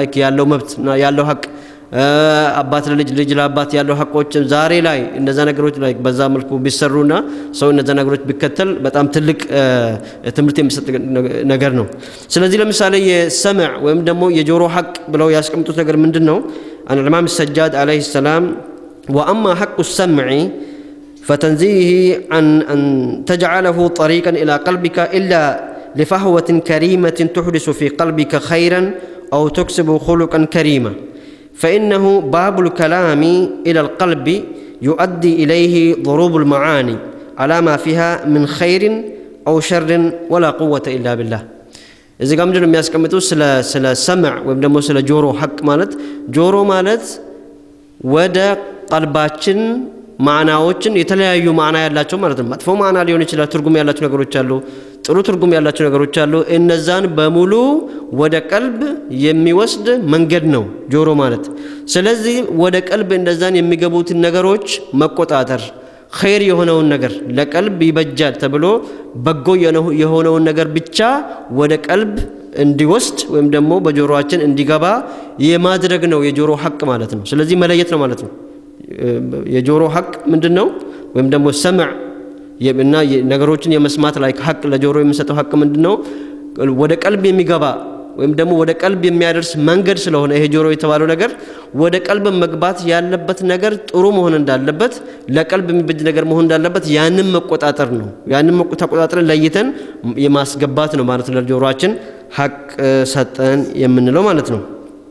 ላይክ ያለው መብትና ያለው ሐቅ አባት ለልጅ ልጅ ለአባት ያለው ሐቆች ዛሬ ላይ እንደዛ ነገሮች ላይ በዛ መልኩ ቢሰሩና ሰው እንደዛ ነገሮች ቢከተል በጣም ትልቅ ትምርት የሚሰጥ ነገር ነው ስለዚህ ለምሳሌ የሰምዕ ወይም ደግሞ የጆሮ ሐቅ ብለው ያስቀምጡት ነገር ምንድነው አን الامام السجاد عليه السلام واما حق السمع فتنزيه عن ان تجعله طريقا الى قلبك الا لفهوة كريمة تحدث في قلبك خيرا او تكسب خلقا كريما فإنه باب الكلام إلى القلب يؤدي إليه ضروب المعاني على ما فيها من خير أو شر ولا قوة إلا بالله إذا قام جنوم ياسكمتو سلا سلا سمع ويبدأ سلا جورو حق مالت جورو مالت ودا قلباتشن معناዎችን የተለያዩ ማዕና ያላቸው ማለት ነው መጥፎ ማዕና ሊሆን ይችላል ትርጉም ያላቸው ነገሮች አሉ ጥሩ ትርጉም ያላቸው ነገሮች አሉ እነዛን በሙሉ ወደ ቀልብ የሚወስድ መንገድ ነው ጆሮ ማለት ስለዚህ ወደ ቀልብ እንደዛን የሚገቡት ነገሮች መቆጣጠር ኸይር የሆነውን ነገር ለቀልብ ይበጃል ተብሎ በጎ የሆነውን ነገር ብቻ ወደ ቀልብ እንዲወስድ ወይም ደግሞ በጆሮአችን እንዲገባ የማድረግ ነው የጆሮ ሐቅ ማለት ነው ስለዚህ መለየት ነው ማለት ነው የጆሮ ሐቅ ምንድነው ወይም ደግሞ ሰምዕ የብና ነገሮችን የመስማት ላይ ሐቅ ለጆሮ የሚሰጠው ሐቅ ምንድነው ወደ ቀልብ የሚገባ ወይም ደግሞ ወደ ቀልብ የሚያደርስ መንገድ ስለሆነ ይሄ ጆሮ የተባለው ነገር ወደ ቀልብ መግባት ያለበት ነገር ጥሩ መሆን እንዳለበት ለቀልብ የሚበጅ ነገር መሆን እንዳለበት ያንን መቆጣጠር ነው ያንን መቆጣጠርን ለይተን የማስገባት ነው ማለት ነው ለጆሮአችን ሐቅ ሰጠን የምንለው ማለት ነው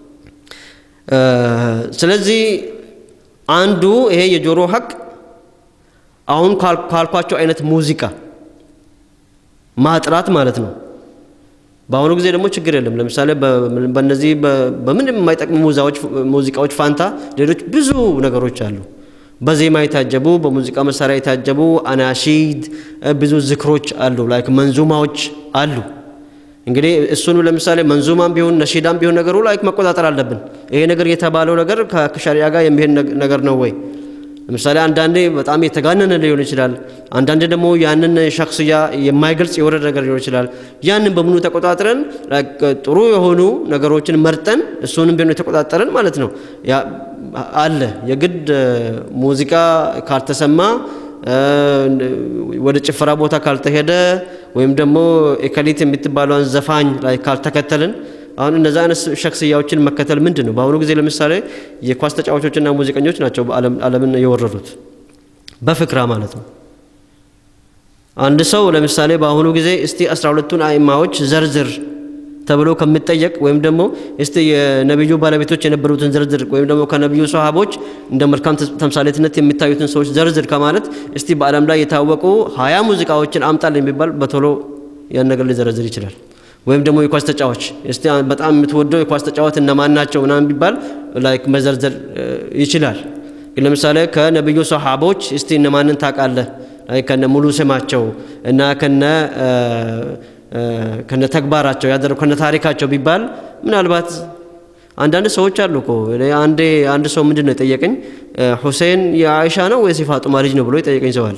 ስለዚህ አንዱ ይሄ የጆሮ ሐቅ አሁን ካልኳቸው አይነት ሙዚቃ ማጥራት ማለት ነው ባሁኑ ጊዜ ደግሞ ችግር የለም ለምሳሌ በእነዚህ በምንም የማይጠቅሙ ሙዚቃዎች ሙዚቃዎች ፋንታ ሌሎች ብዙ ነገሮች አሉ በዜማ የታጀቡ በሙዚቃ መሳሪያ የታጀቡ አናሺድ ብዙ ዝክሮች አሉ ላይክ መንዙማዎች አሉ እንግዲህ እሱን ለምሳሌ መንዙማም ቢሆን ነሺዳም ቢሆን ነገሩ ላይክ መቆጣጠር አለብን ይሄ ነገር የተባለው ነገር ከሸሪዓ ጋር የሚሄድ ነገር ነው ወይ ለምሳሌ አንዳንዴ በጣም የተጋነነ ሊሆን ይችላል አንዳንዴ ደግሞ ያንን ሸክስያ የማይገልጽ የወረደ ነገር ሊሆን ይችላል ያንን በሙሉ ተቆጣጥረን ጥሩ የሆኑ ነገሮችን መርጠን እሱንም ቢሆን ተቆጣጠረን ማለት ነው ያ አለ የግድ ሙዚቃ ካልተሰማ ወደ ጭፈራ ቦታ ካልተሄደ ወይም ደግሞ እከሊት የምትባለውን ዘፋኝ ላይ ካልተከተልን አሁን እነዛ አይነት ሸክስያዎችን መከተል ምንድነው በአሁኑ ጊዜ ለምሳሌ የኳስ ተጫዋቾችና ሙዚቀኞች ናቸው በአለም ዓለምን የወረዱት በፍክራ ማለት ነው አንድ ሰው ለምሳሌ በአሁኑ ጊዜ እስቲ አስራ ሁለቱን አይማዎች ዘርዝር ተብሎ ከመጠየቅ ወይም ደግሞ እስቲ የነብዩ ባለቤቶች የነበሩትን ዝርዝር ወይም ደግሞ ከነብዩ ሷሃቦች እንደ መልካም ተምሳሌትነት የሚታዩትን ሰዎች ዝርዝር ከማለት እስቲ በአለም ላይ የታወቁ ሀያ ሙዚቃዎችን አምጣል የሚባል በቶሎ ያን ነገር ሊዘረዝር ይችላል ወይም ደግሞ የኳስ ተጫዋች እስቲ በጣም የምትወደው የኳስ ተጫዋች እነማን ናቸው ምናምን ቢባል ላይክ መዘርዘር ይችላል ግን ለምሳሌ ከነብዩ ሷሃቦች እስቲ እነማንን ታውቃለህ ላይክ ከነ ሙሉ ስማቸው እና ከነ ከነ ተግባራቸው ያደረው ከነ ታሪካቸው ቢባል ምናልባት አንዳንድ ሰዎች አሉኮ አንዴ አንድ ሰው ምንድነው የጠየቀኝ ሁሴን የአይሻ ነው ወይስ የፋጡማ ልጅ ነው ብሎ የጠየቀኝ ሰው አለ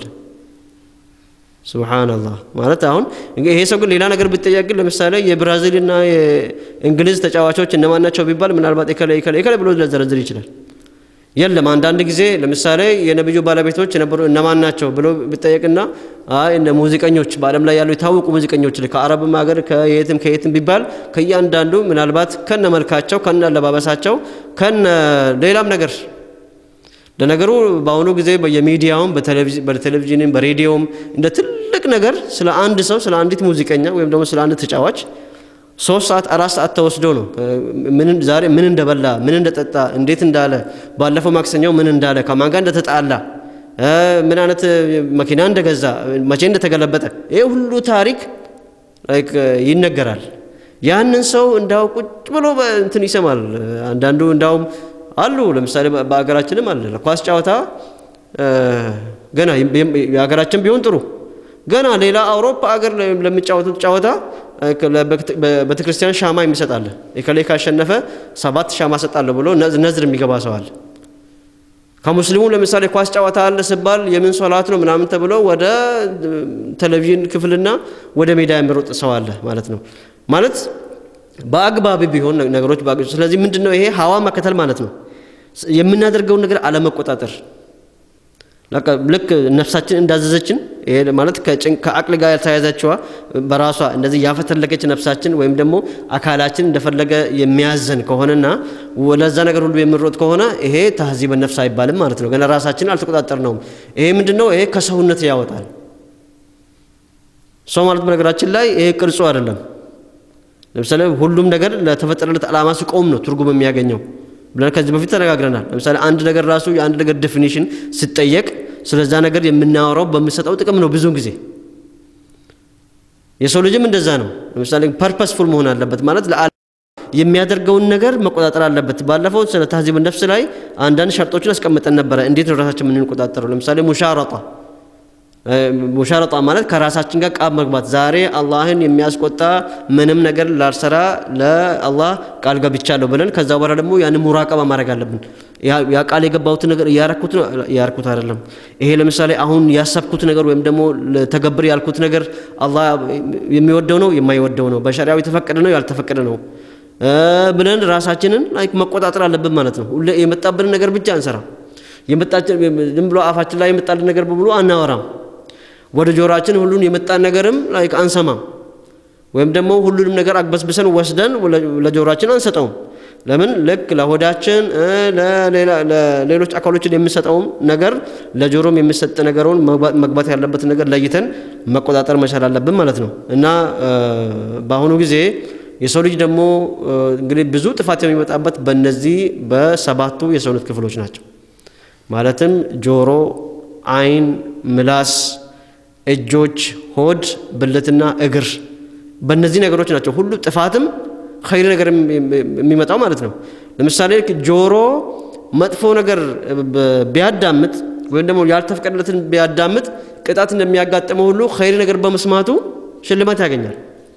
ሱብሃንአላህ ማለት አሁን ይሄ ሰው ግን ሌላ ነገር ቢጠየቅ ለምሳሌ የብራዚልና የእንግሊዝ ተጫዋቾች እነማን ናቸው ቢባል ምናልባት እከለ እከለ እከለ ብሎ ለዘርዝር ይችላል የለም አንዳንድ ጊዜ ለምሳሌ የነብዩ ባለቤቶች የነበሩ እነማን ናቸው ብሎ ቢጠየቅና አይ እነ ሙዚቀኞች በአለም ላይ ያሉ የታወቁ ሙዚቀኞች ከአረብም ሀገር ከየትም ከየትም ቢባል ከያንዳንዱ ምናልባት ከነ መልካቸው ከነ ለባበሳቸው ከነ ሌላም ነገር ለነገሩ በአሁኑ ጊዜ በየሚዲያውም በቴሌቪዥንም በሬዲዮም እንደ ትልቅ ነገር ስለ አንድ ሰው ስለ አንዲት ሙዚቀኛ ወይም ደግሞ ስለ አንድ ተጫዋች ሶስት ሰዓት አራት ሰዓት ተወስዶ ነው ምን ዛሬ ምን እንደበላ ምን እንደጠጣ እንዴት እንዳለ ባለፈው ማክሰኛው ምን እንዳለ ከማን ጋር እንደተጣላ ምን አይነት መኪና እንደገዛ መቼ እንደተገለበጠ ይሄ ሁሉ ታሪክ ላይክ ይነገራል ያንን ሰው እንዳው ቁጭ ብሎ እንትን ይሰማል አንዳንዱ እንዳው አሉ ለምሳሌ በአገራችንም አለ ለኳስ ጫወታ ገና የአገራችን ቢሆን ጥሩ ገና ሌላ አውሮፓ አገር ለሚጫወቱት ጫወታ በቤተክርስቲያን ሻማ የሚሰጣል እከሌ ካሸነፈ ሰባት ሻማ ሰጣለሁ ብሎ ነዝር የሚገባ ሰው አለ ከሙስሊሙ ለምሳሌ ኳስ ጫወታ አለ ሲባል የምን ሶላት ነው ምናምን ተብሎ ወደ ቴሌቪዥን ክፍልና ወደ ሜዳ የሚሮጥ ሰው አለ ማለት ነው ማለት በአግባብ ቢሆን ነገሮች ባግ ስለዚህ ምንድነው ይሄ ሐዋ መከተል ማለት ነው የምናደርገው ነገር አለመቆጣጠር ልክ ነፍሳችን እንዳዘዘችን ይሄ ማለት ከጭን ከአቅል ጋር ያልተያያዘችዋ በራሷ እንደዚህ ያፈተለከች ነፍሳችን ወይም ደግሞ አካላችን እንደፈለገ የሚያዘን ከሆነና ወለዛ ነገር ሁሉ የሚሮጥ ከሆነ ይሄ ተህዚብ ነፍስ አይባልም ማለት ነው ገና ራሳችን አልተቆጣጠርነውም ይሄ ምንድነው ይሄ ከሰውነት ያወጣል ሰው ማለት በነገራችን ላይ ይሄ ቅርጹ አይደለም ለምሳሌ ሁሉም ነገር ለተፈጠረለት ዓላማ ሲቆም ነው ትርጉም የሚያገኘው ብለን ከዚህ በፊት ተነጋግረናል ለምሳሌ አንድ ነገር ራሱ የአንድ ነገር ዴፊኒሽን ሲጠየቅ ስለዛ ነገር የምናወራው በሚሰጠው ጥቅም ነው ብዙ ጊዜ የሰው ልጅም እንደዛ ነው ለምሳሌ ፐርፐስፉል መሆን አለበት ማለት የሚያደርገውን ነገር መቆጣጠር አለበት ባለፈው ስለ ተህዚብ ነፍስ ላይ አንዳንድ ሸርጦችን አስቀምጠን ነበር እንዴት ነው ራሳችን ምን እንቆጣጠረው ለምሳሌ ሙሻረጣ ሙሻረጣ ማለት ከራሳችን ጋር ቃል መግባት ዛሬ አላህን የሚያስቆጣ ምንም ነገር ላልሰራ ለአላህ ቃል ገብቻለሁ ብለን ከዛ በኋላ ደግሞ ያን ሙራቀባ ማድረግ አለብን ያ ቃል የገባሁት ነገር ያረኩት ነው ያረኩት አይደለም ይሄ ለምሳሌ አሁን ያሰብኩት ነገር ወይም ደግሞ ተገብር ያልኩት ነገር አላህ የሚወደው ነው የማይወደው ነው በሸሪዓው የተፈቀደ ነው ያልተፈቀደ ነው ብለን ራሳችንን ላይክ መቆጣጠር አለብን ማለት ነው የመጣብን ነገር ብቻ አንሰራ የመጣችን ዝም ብሎ አፋችን ላይ የመጣልን ነገር በሙሉ አናወራም ወደ ጆሮአችን ሁሉን የመጣን ነገርም ላይክ አንሰማም ወይም ደግሞ ሁሉንም ነገር አግበስብሰን ወስደን ለጆሮአችን አንሰጠውም ለምን ለክ ለሆዳችን ለሌሎች አካሎችን የሚሰጠው ነገር ለጆሮም የሚሰጥ ነገሩን መግባት ያለበት ነገር ለይተን መቆጣጠር መቻል አለብን ማለት ነው እና በአሁኑ ጊዜ የሰው ልጅ ደግሞ እንግዲህ ብዙ ጥፋት የሚመጣበት በእነዚህ በሰባቱ የሰውነት ክፍሎች ናቸው ማለትም ጆሮ አይን ምላስ እጆች ሆድ ብልትና እግር በእነዚህ ነገሮች ናቸው ሁሉ ጥፋትም ኸይር ነገር የሚመጣው ማለት ነው ለምሳሌ ጆሮ መጥፎ ነገር ቢያዳምጥ ወይም ደግሞ ያልተፈቀደለትን ቢያዳምጥ ቅጣት እንደሚያጋጥመው ሁሉ ኸይር ነገር በመስማቱ ሽልማት ያገኛል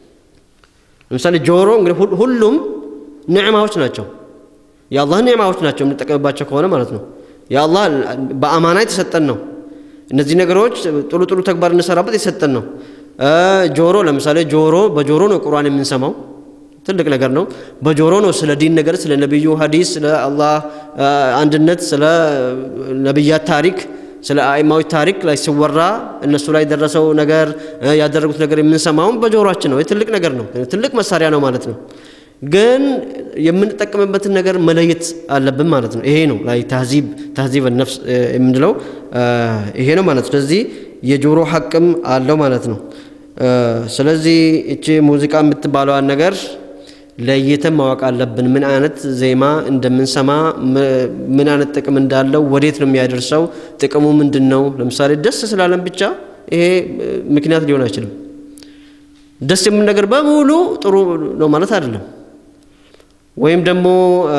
ለምሳሌ ጆሮ እንግዲህ ሁሉም ኒዕማዎች ናቸው የአላህ ኒዕማዎች ናቸው የምንጠቀምባቸው ከሆነ ማለት ነው የአላህ በአማና የተሰጠን ነው እነዚህ ነገሮች ጥሩ ጥሩ ተግባር እንሰራበት የሰጠን ነው ጆሮ ለምሳሌ ጆሮ በጆሮ ነው ቁርአን የምንሰማው ትልቅ ነገር ነው በጆሮ ነው ስለ ዲን ነገር ስለ ነብዩ ሐዲስ ስለ አላህ አንድነት ስለ ነብያት ታሪክ ስለ አይማው ታሪክ ላይ ሲወራ እነሱ ላይ ደረሰው ነገር ያደረጉት ነገር የምንሰማው በጆሮአችን ነው ትልቅ ነገር ነው ትልቅ መሳሪያ ነው ማለት ነው ግን የምንጠቀምበት ነገር መለየት አለብን ማለት ነው ይሄ ነው ላይ ተህዚብ ተህዚብ ነፍስ የምንለው ይሄ ነው ማለት ስለዚህ የጆሮ ሐቅም አለው ማለት ነው ስለዚህ እቺ ሙዚቃ የምትባለው ነገር ለየተም ማወቅ አለብን ምን አይነት ዜማ እንደምንሰማ ምን አይነት ጥቅም እንዳለው ወዴት ነው የሚያደርሰው ጥቅሙ ምንድነው ለምሳሌ ደስ ስላለን ብቻ ይሄ ምክንያት ሊሆን አይችልም ደስ የምን ነገር በሙሉ ጥሩ ነው ማለት አይደለም ወይም ደግሞ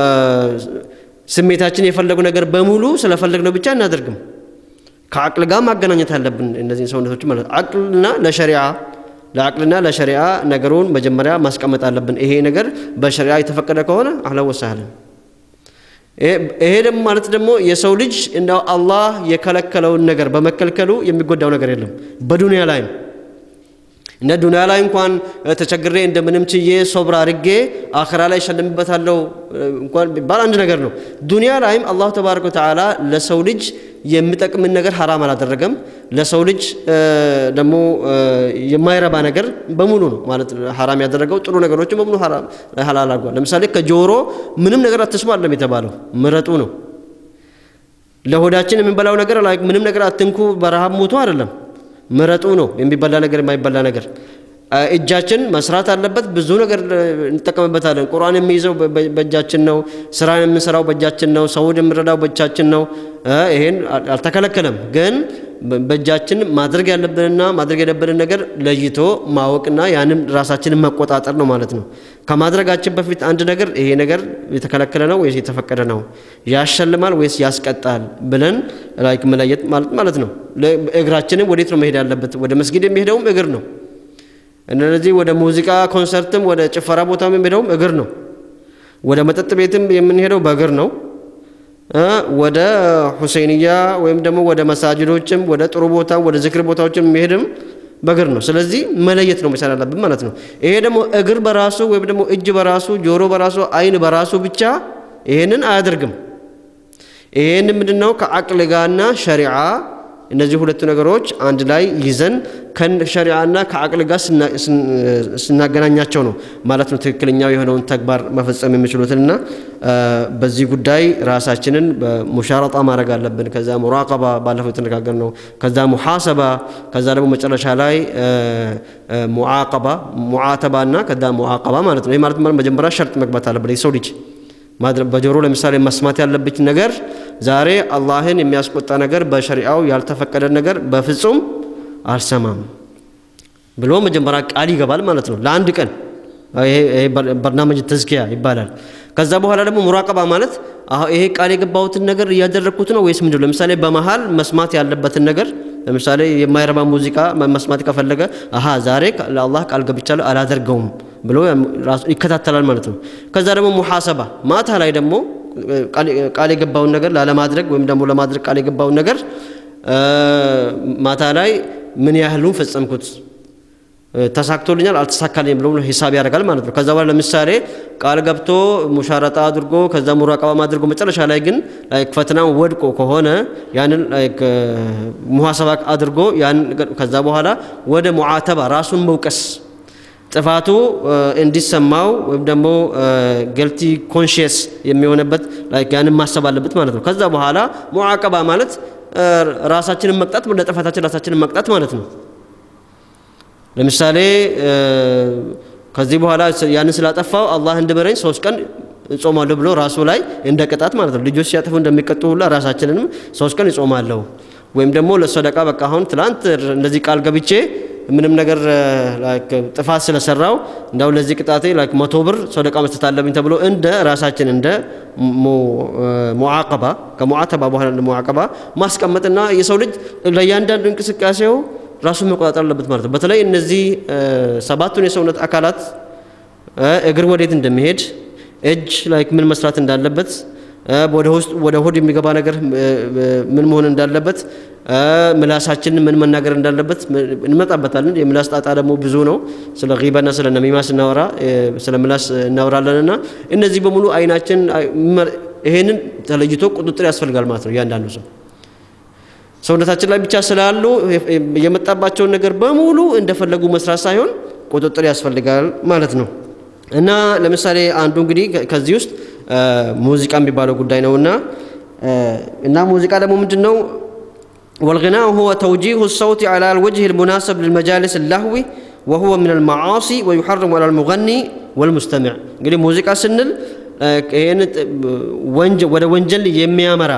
ስሜታችን የፈለጉ ነገር በሙሉ ስለፈለግነው ብቻ እናደርግም ከአቅል ጋር ማገናኘት አለብን እነዚህ ሰውነቶች ማለት አቅልና ለሸሪዓ ለአቅልና ለሸሪዓ ነገሩን መጀመሪያ ማስቀመጥ አለብን ይሄ ነገር በሸሪዓ የተፈቀደ ከሆነ አህላ ወሰሃለ ይሄ ደግሞ ማለት ደግሞ የሰው ልጅ እንደው አላህ የከለከለውን ነገር በመከልከሉ የሚጎዳው ነገር የለም በዱንያ ላይ እና ዱንያ ላይ እንኳን ተቸግሬ እንደምንም ችዬ ሶብር አድርጌ አኺራ ላይ ሸልምበታለሁ እንኳን ቢባል አንድ ነገር ነው ዱንያ ላይም አላህ ተባረከ ወተዓላ ለሰው ልጅ የሚጠቅም ነገር حرام አላደረገም ለሰው ልጅ ደግሞ የማይረባ ነገር በሙሉ ነው ማለት حرام ያደረገው ጥሩ ነገሮች በሙሉ حرام ሐላል አድርጓል ለምሳሌ ከጆሮ ምንም ነገር አትስሙ አይደለም የተባለው ምረጡ ነው ለሆዳችን የምንበላው ነገር ላይ ምንም ነገር አትንኩ በረሃብ ሞቱ አይደለም ምረጡ ነው የሚበላ ነገር የማይበላ ነገር እጃችን መስራት አለበት ብዙ ነገር እንጠቀምበታለን ቁርአን የሚይዘው በእጃችን ነው ስራ የምንሰራው በእጃችን ነው ሰው የምንረዳው በእጃችን ነው ይሄን አልተከለከለም ግን በእጃችን ማድረግ ያለብንና ማድረግ የሌለብን ነገር ለይቶ ማወቅና ያንን ራሳችንን መቆጣጠር ነው ማለት ነው ከማድረጋችን በፊት አንድ ነገር ይሄ ነገር የተከለከለ ነው ወይስ የተፈቀደ ነው ያሸልማል ወይስ ያስቀጣል ብለን ላይክ መለየት ማለት ማለት ነው እግራችንን ወዴት ነው መሄድ ያለበት ወደ መስጊድ የሚሄደው እግር ነው እነዚህ ወደ ሙዚቃ ኮንሰርትም ወደ ጭፈራ ቦታም የሚሄደው እግር ነው ወደ መጠጥ ቤትም የምንሄደው በእግር ነው ወደ ሁሴንያ ወይም ደግሞ ወደ መሳጅዶችም ወደ ጥሩ ቦታ ወደ ዝክር ቦታዎችም የሚሄድም በእግር ነው ስለዚህ መለየት ነው መቻል አለብን ማለት ነው ይሄ ደግሞ እግር በራሱ ወይ ደግሞ እጅ በራሱ ጆሮ በራሱ አይን በራሱ ብቻ ይሄንን አያደርግም ይሄን ምንድነው ከአቅል ጋርና ሸሪዓ እነዚህ ሁለት ነገሮች አንድ ላይ ይዘን ከሸሪዓና ከአቅል ጋር ስናገናኛቸው ነው ማለት ነው ትክክለኛው የሆነውን ተግባር መፈጸም የሚችሉትና በዚህ ጉዳይ ራሳችንን በሙሻረጣ ማድረግ አለብን ከዛ ሙራቀባ ባለፈው ተነጋገርነው ከዛ ሙሐሰባ ከዛ ደግሞ መጨረሻ ላይ ሙዓቀባ ሙዓተባና ከዛ ሙዓቀባ ማለት ነው ይሄ ማለት መጀመሪያ ሸርጥ መግባት አለበት የሰው ልጅ ማድረግ በጆሮ ለምሳሌ መስማት ያለበት ነገር ዛሬ አላህን የሚያስቆጣ ነገር በሸሪዓው ያልተፈቀደ ነገር በፍጹም አልሰማም ብሎ መጀመሪያ ቃል ይገባል ማለት ነው ለአንድ ቀን ይሄ በርናመጅ ተዝኪያ ይባላል ከዛ በኋላ ደግሞ ሙራቀባ ማለት ይሄ ቃል የገባውትን ነገር ያደረኩት ነው ወይስ ምንድነው ለምሳሌ በመሃል መስማት ያለበትን ነገር ለምሳሌ የማይረባ ሙዚቃ መስማት ከፈለገ አሃ ዛሬ ለአላህ ቃል ገብቻለሁ አላደርገውም ብሎ ራሱ ይከታተላል ማለት ነው ከዛ ደግሞ ሙሐሰባ ማታ ላይ ደግሞ ቃል የገባውን ነገር ላለማድረግ ወይም ደግሞ ለማድረግ ቃል የገባውን ነገር ማታ ላይ ምን ያህሉን ፈጸምኩት ተሳክቶልኛል አልተሳካልኝም ብሎ ሂሳብ ያደርጋል ማለት ነው ከዛ በኋላ ለምሳሌ ቃል ገብቶ ሙሻረጣ አድርጎ ከዛ ሙራቀባ አድርጎ መጨረሻ ላይ ግን ላይክ ፈተናው ወድቆ ከሆነ ያንን ላይክ ሙሐሰባ አድርጎ ያን ከዛ በኋላ ወደ ሙዓተባ ራሱን መውቀስ ጥፋቱ እንዲሰማው ወይም ደግሞ ገልቲ ኮንሺየስ የሚሆነበት ላይክ ያንን ማሰብ አለበት ማለት ነው ከዛ በኋላ ሙዓቀባ ማለት ራሳችንን መቅጣት ለጥፋታችን ራሳችንን መቅጣት ማለት ነው ለምሳሌ ከዚህ በኋላ ያንን ስላጠፋው አላህ እንድበረኝ ሶስት ቀን ጾማለሁ ብሎ ራሱ ላይ እንደ ቅጣት ማለት ነው ልጆች ሲያጠፉ እንደሚቀጡ ሁሉ ራሳችንንም ሶስት ቀን ጾማለሁ ወይም ደግሞ ለሰደቃ በቃ አሁን ትላንት እንደዚህ ቃል ገብቼ ምንም ነገር ላይክ ጥፋት ስለሰራው እንዳው ለዚህ ቅጣቴ ላይክ መቶ ብር ሰደቃ መስጠት አለብኝ ተብሎ እንደ ራሳችን እንደ ሙዓቀባ ከሙዓተባ በኋላ እንደ ሙዓቀባ ማስቀመጥና የሰው ልጅ ለያንዳንዱ እንቅስቃሴው ራሱን መቆጣጠር አለበት ማለት ነው በተለይ እነዚህ ሰባቱን የሰውነት አካላት እግር ወዴት እንደሚሄድ እጅ ላይክ ምን መስራት እንዳለበት ወደ ውስጥ ወደ ሆድ የሚገባ ነገር ምን መሆን እንዳለበት ምላሳችን ምን መናገር እንዳለበት እንመጣበታለን የምላስ ጣጣ ደግሞ ብዙ ነው ስለ ጊባና ስለ ነሚማ ስናወራ ስለ ምላስ እናወራለንና እነዚህ በሙሉ አይናችን ይሄንን ተለይቶ ቁጥጥር ያስፈልጋል ማለት ነው ያንዳንዱ ሰው ሰውነታችን ላይ ብቻ ስላሉ የመጣባቸው ነገር በሙሉ እንደፈለጉ መስራት ሳይሆን ቁጥጥር ያስፈልጋል ማለት ነው እና ለምሳሌ አንዱ እንግዲህ ከዚህ ውስጥ ሙዚቃ የሚባለው ጉዳይ ነውና እና ሙዚቃ ደግሞ ምንድነው والغناء هو توجيه الصوت على الوجه المناسب للمجالس اللهو وهو من المعاصي ويحرم على المغني والمستمع እንግዲህ ሙዚቃ ስንል ይሄን ወንጀ ወደ ወንጀል የሚያመራ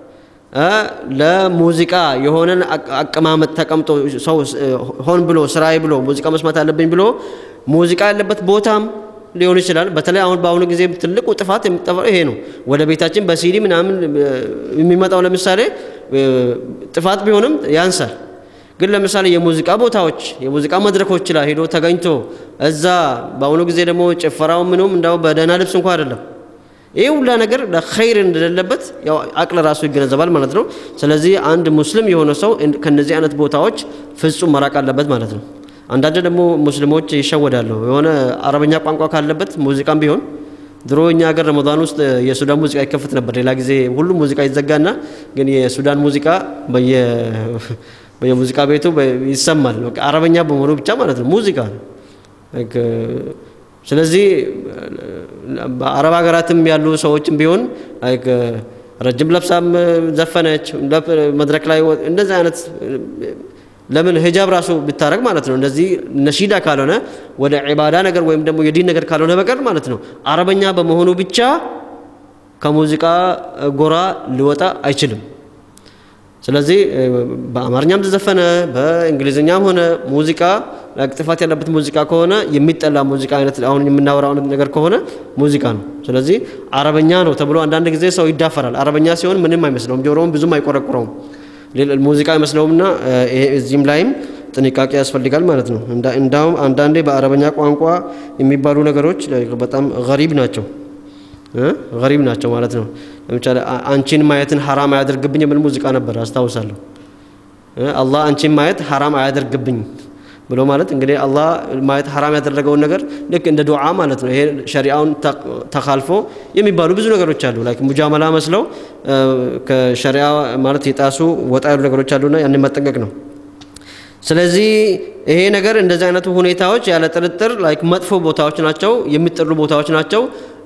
ለሙዚቃ የሆነን አቀማመጥ ተቀምጦ ሰው ሆን ብሎ ስራይ ብሎ ሙዚቃ መስማት አለብኝ ብሎ ሙዚቃ ያለበት ቦታም ሊሆን ይችላል በተለይ አሁን ባሁኑ ጊዜ ትልቁ ጥፋት የሚጠፋው ይሄ ነው ወደ ቤታችን በሲዲ ምናምን የሚመጣው ለምሳሌ ጥፋት ቢሆንም ያንሳል ግን ለምሳሌ የሙዚቃ ቦታዎች የሙዚቃ መድረኮች ላይ ሄዶ ተገኝቶ እዛ ባሁኑ ጊዜ ደግሞ ጭፈራው ምንም እንዳው በደና ልብስ እንኳን አይደለም ይሄ ሁሉ ነገር ለኸይር እንደሌለበት ያው አቅል ራሱ ይገነዘባል ማለት ነው ስለዚህ አንድ ሙስሊም የሆነ ሰው ከነዚህ አይነት ቦታዎች ፍጹም መራቅ አለበት ማለት ነው አንዳንድ ደግሞ ሙስሊሞች ይሸወዳሉ የሆነ አረበኛ ቋንቋ ካለበት ሙዚቃም ቢሆን ድሮኛ ሀገር ረመዳን ውስጥ የሱዳን ሙዚቃ ይከፈት ነበር ሌላ ጊዜ ሁሉ ሙዚቃ ይዘጋና ግን የሱዳን ሙዚቃ በየ በየሙዚቃ ቤቱ ይሰማል በቃ አረበኛ በመሆኑ ብቻ ማለት ነው ሙዚቃ ስለዚህ በአረብ ሀገራትም ያሉ ሰዎችም ቢሆን ላይክ ረጅም ለብሳም ዘፈነች መድረክ ላይ እንደዚህ አይነት ለምን ሂጃብ ራሱ ብታረግ ማለት ነው እንደዚህ ነሺዳ ካልሆነ ወደ ዒባዳ ነገር ወይም ደግሞ የዲን ነገር ካልሆነ በቀር ማለት ነው አረበኛ በመሆኑ ብቻ ከሙዚቃ ጎራ ሊወጣ አይችልም ስለዚህ በአማርኛም ተዘፈነ በእንግሊዝኛም ሆነ ሙዚቃ ለጥፋት ያለበት ሙዚቃ ከሆነ የሚጠላ ሙዚቃ አይነት አሁን የምናወራው ነገር ከሆነ ሙዚቃ ነው ስለዚህ አረበኛ ነው ተብሎ አንዳንድ ጊዜ ሰው ይዳፈራል አረበኛ ሲሆን ምንም አይመስለውም ጆሮውን ብዙም አይቆረቆረውም ሙዚቃ አይመስለውምና እዚህም ላይም ጥንቃቄ ያስፈልጋል ማለት ነው እንዳውም አንዳንዴ በአረበኛ ቋንቋ የሚባሉ ነገሮች በጣም ገሪብ ናቸው ገሪብ ናቸው ማለት ነው ለምሳሌ አንቺን ማየትን حرام አያደርግብኝ ምን ሙዚቃ ነበር አስተዋውሳለሁ አላህ አንቺን ማየት حرام አያደርግብኝ ብሎ ማለት እንግዲህ አላህ ማየት ሐራም ያደረገውን ነገር ልክ እንደ ዱዓ ማለት ነው ይሄ ሸሪዓውን ተኻልፎ የሚባሉ ብዙ ነገሮች አሉ ላይክ ሙጃመላ መስለው ከሸሪዓ ማለት የጣሱ ወጣ ያሉ ነገሮች አሉና ያን መጠንቀቅ ነው ስለዚህ ይሄ ነገር እንደዚህ አይነቱ ሁኔታዎች ያለ ጥርጥር ላይክ መጥፎ ቦታዎች ናቸው የሚጥሩ ቦታዎች ናቸው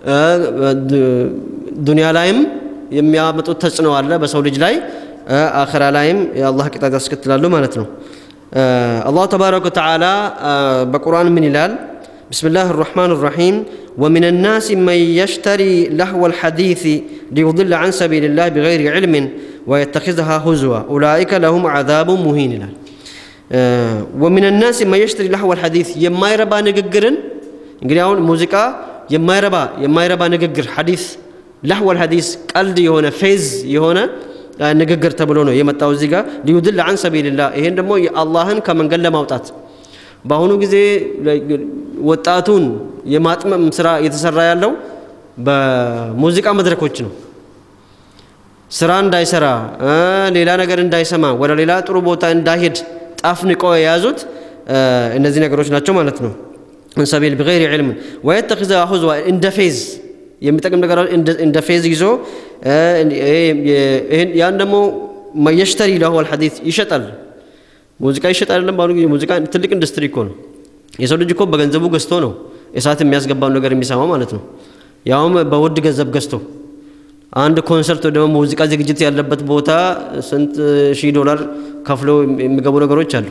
ዱንያ ላይም የሚያመጡት ተጽዕኖ አለ በሰው ልጅ ላይ አኺራ ላይም የአላህ ቅጣት ያስከትላሉ ማለት ነው الله تبارك وتعالى بقرآن من الهلال بسم الله الرحمن الرحيم ومن الناس من يشتري لهو الحديث ليضل عن سبيل الله بغير علم ويتخذها هزوا أولئك لهم عذاب مهين الهلال ومن الناس من يشتري لهو الحديث يما يربى نققرن እንግዲህ አሁን ሙዚቃ የማይረባ የማይረባ ንግግር ሐዲስ ለህወ الحديث ቀልድ የሆነ ፌዝ የሆነ ንግግር ተብሎ ነው የመጣው እዚህ ጋር ሊዩድል عن سبيل الله ይሄን ደግሞ የአላህን ከመንገድ ለማውጣት በአሁኑ ጊዜ ወጣቱን የማጥመም ስራ እየተሰራ ያለው በሙዚቃ መድረኮች ነው ስራ እንዳይሰራ ሌላ ነገር እንዳይሰማ ወደ ሌላ ጥሩ ቦታ እንዳይሄድ ጣፍንቆ የያዙት እነዚህ ነገሮች ናቸው ማለት ነው عن سبيل بغير علم ويتخذها هزوا عند فيز የሚጠቅም ነገር እንደ ፌዝ ይዞ ያን ደግሞ ማይሽተሪ له الحديث ይሸጣል ሙዚቃ ይሸጣል ለማሉ ሙዚቃ ትልቅ ኢንዱስትሪ እኮ ነው የሰው ልጅ እኮ በገንዘቡ ገዝቶ ነው እሳት የሚያስገባው ነገር የሚሰማው ማለት ነው ያውም በውድ ገንዘብ ገዝቶ አንድ ኮንሰርት ደግሞ ሙዚቃ ዝግጅት ያለበት ቦታ ስንት ሺህ ዶላር ከፍሎ የሚገቡ ነገሮች አሉ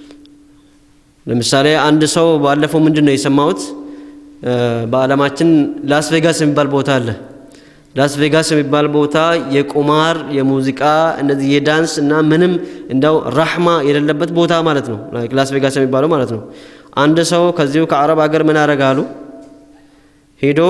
ለምሳሌ አንድ ሰው ባለፈው ምንድነው የሰማውት በአለማችን ላስ ቬጋስ የሚባል ቦታ አለ ላስ ቬጋስ የሚባል ቦታ የቁማር የሙዚቃ እነዚህ የዳንስ እና ምንም እንደው ረህማ የሌለበት ቦታ ማለት ነው ላይክ ላስ ቬጋስ የሚባለው ማለት ነው አንድ ሰው ከዚሁ ከአረብ ሀገር ምን አረጋሉ ሄዶ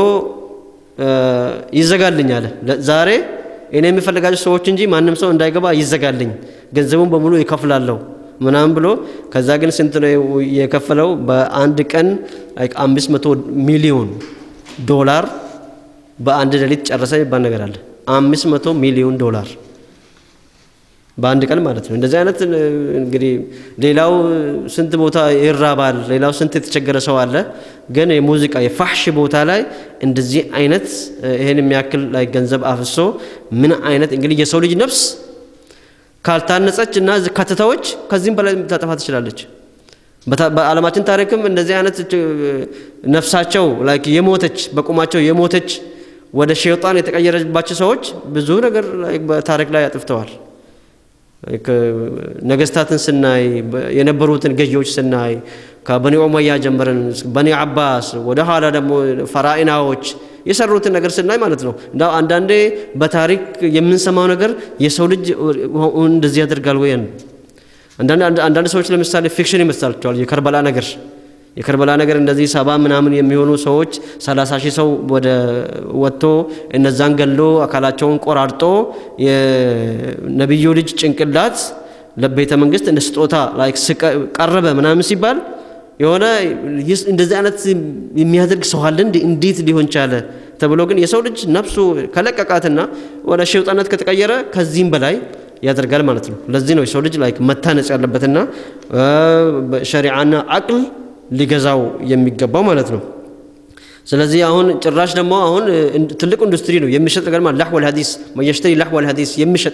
ይዘጋልኝ አለ ዛሬ እኔ የምፈልጋቸው ሰዎች እንጂ ማንንም ሰው እንዳይገባ ይዘጋልኝ ገንዘቡን በሙሉ ይከፍላለሁ ምናምን ብሎ ከዛ ግን ስንት ነው የከፈለው በአንድ ቀን ላይክ አምስት መቶ ሚሊዮን ዶላር በአንድ ሌሊት ጨረሰ ይባል ነገር አለ አምስት መቶ ሚሊዮን ዶላር በአንድ ቀን ማለት ነው እንደዚህ አይነት እንግዲህ ሌላው ስንት ቦታ ይራባል ሌላው ስንት የተቸገረ ሰው አለ ግን የሙዚቃ የፋህሽ ቦታ ላይ እንደዚህ አይነት ይሄን የሚያክል ላይ ገንዘብ አፍሶ ምን አይነት እንግዲህ የሰው ልጅ ነፍስ ካልታነጸችና ከተታዎች ከዚህም በላይ ተጣፋ ትችላለች በአለማችን ታሪክም እንደዚህ አይነት ነፍሳቸው ላይክ የሞተች በቁማቸው የሞተች ወደ ሸይጣን የተቀየረባቸው ሰዎች ብዙ ነገር በታሪክ ላይ ያጥፍተዋል ላይክ ነገስታትን ስናይ የነበሩትን ገዢዎች ስናይ ከበኒ ኡመያ ጀምረን በኒ አባስ ወደ ኋላ ደግሞ ፈራኢናዎች የሰሩትን ነገር ስናይ ማለት ነው እንዳው አንዳንዴ በታሪክ የምንሰማው ነገር የሰው ልጅ እንደዚህ ያደርጋል ወይ አንዳንድ አንዳንድ ሰዎች ለምሳሌ ፊክሽን ይመስላቸዋል የከርበላ ነገር የከርበላ ነገር እንደዚህ ሰባ ምናምን የሚሆኑ ሰዎች ሰላሳ ሺህ ሰው ወደ ወጥቶ እነዛን ገሎ አካላቸውን ቆራርጦ የነብዩ ልጅ ጭንቅላት ለቤተ መንግስት እንደ ስጦታ ላይክ ቀረበ ምናምን ሲባል የሆነ እንደዚህ አይነት የሚያደርግ ሰው አለ እንዴት ሊሆን ቻለ ተብሎ ግን የሰው ልጅ ነፍሱ ከለቀቃትና ወደ ሸይጣንነት ከተቀየረ ከዚህም በላይ ያደርጋል ማለት ነው ለዚህ ነው የሰው ልጅ ላይክ መታነጽ ያለበትና ሸሪዓና አቅል ሊገዛው የሚገባው ማለት ነው ስለዚህ አሁን ጭራሽ ደግሞ አሁን ትልቅ ኢንዱስትሪ ነው የሚሸጥ ነገር ማለት ለህወ الحديث ማይሽተሪ ለህወ الحديث የሚሸጥ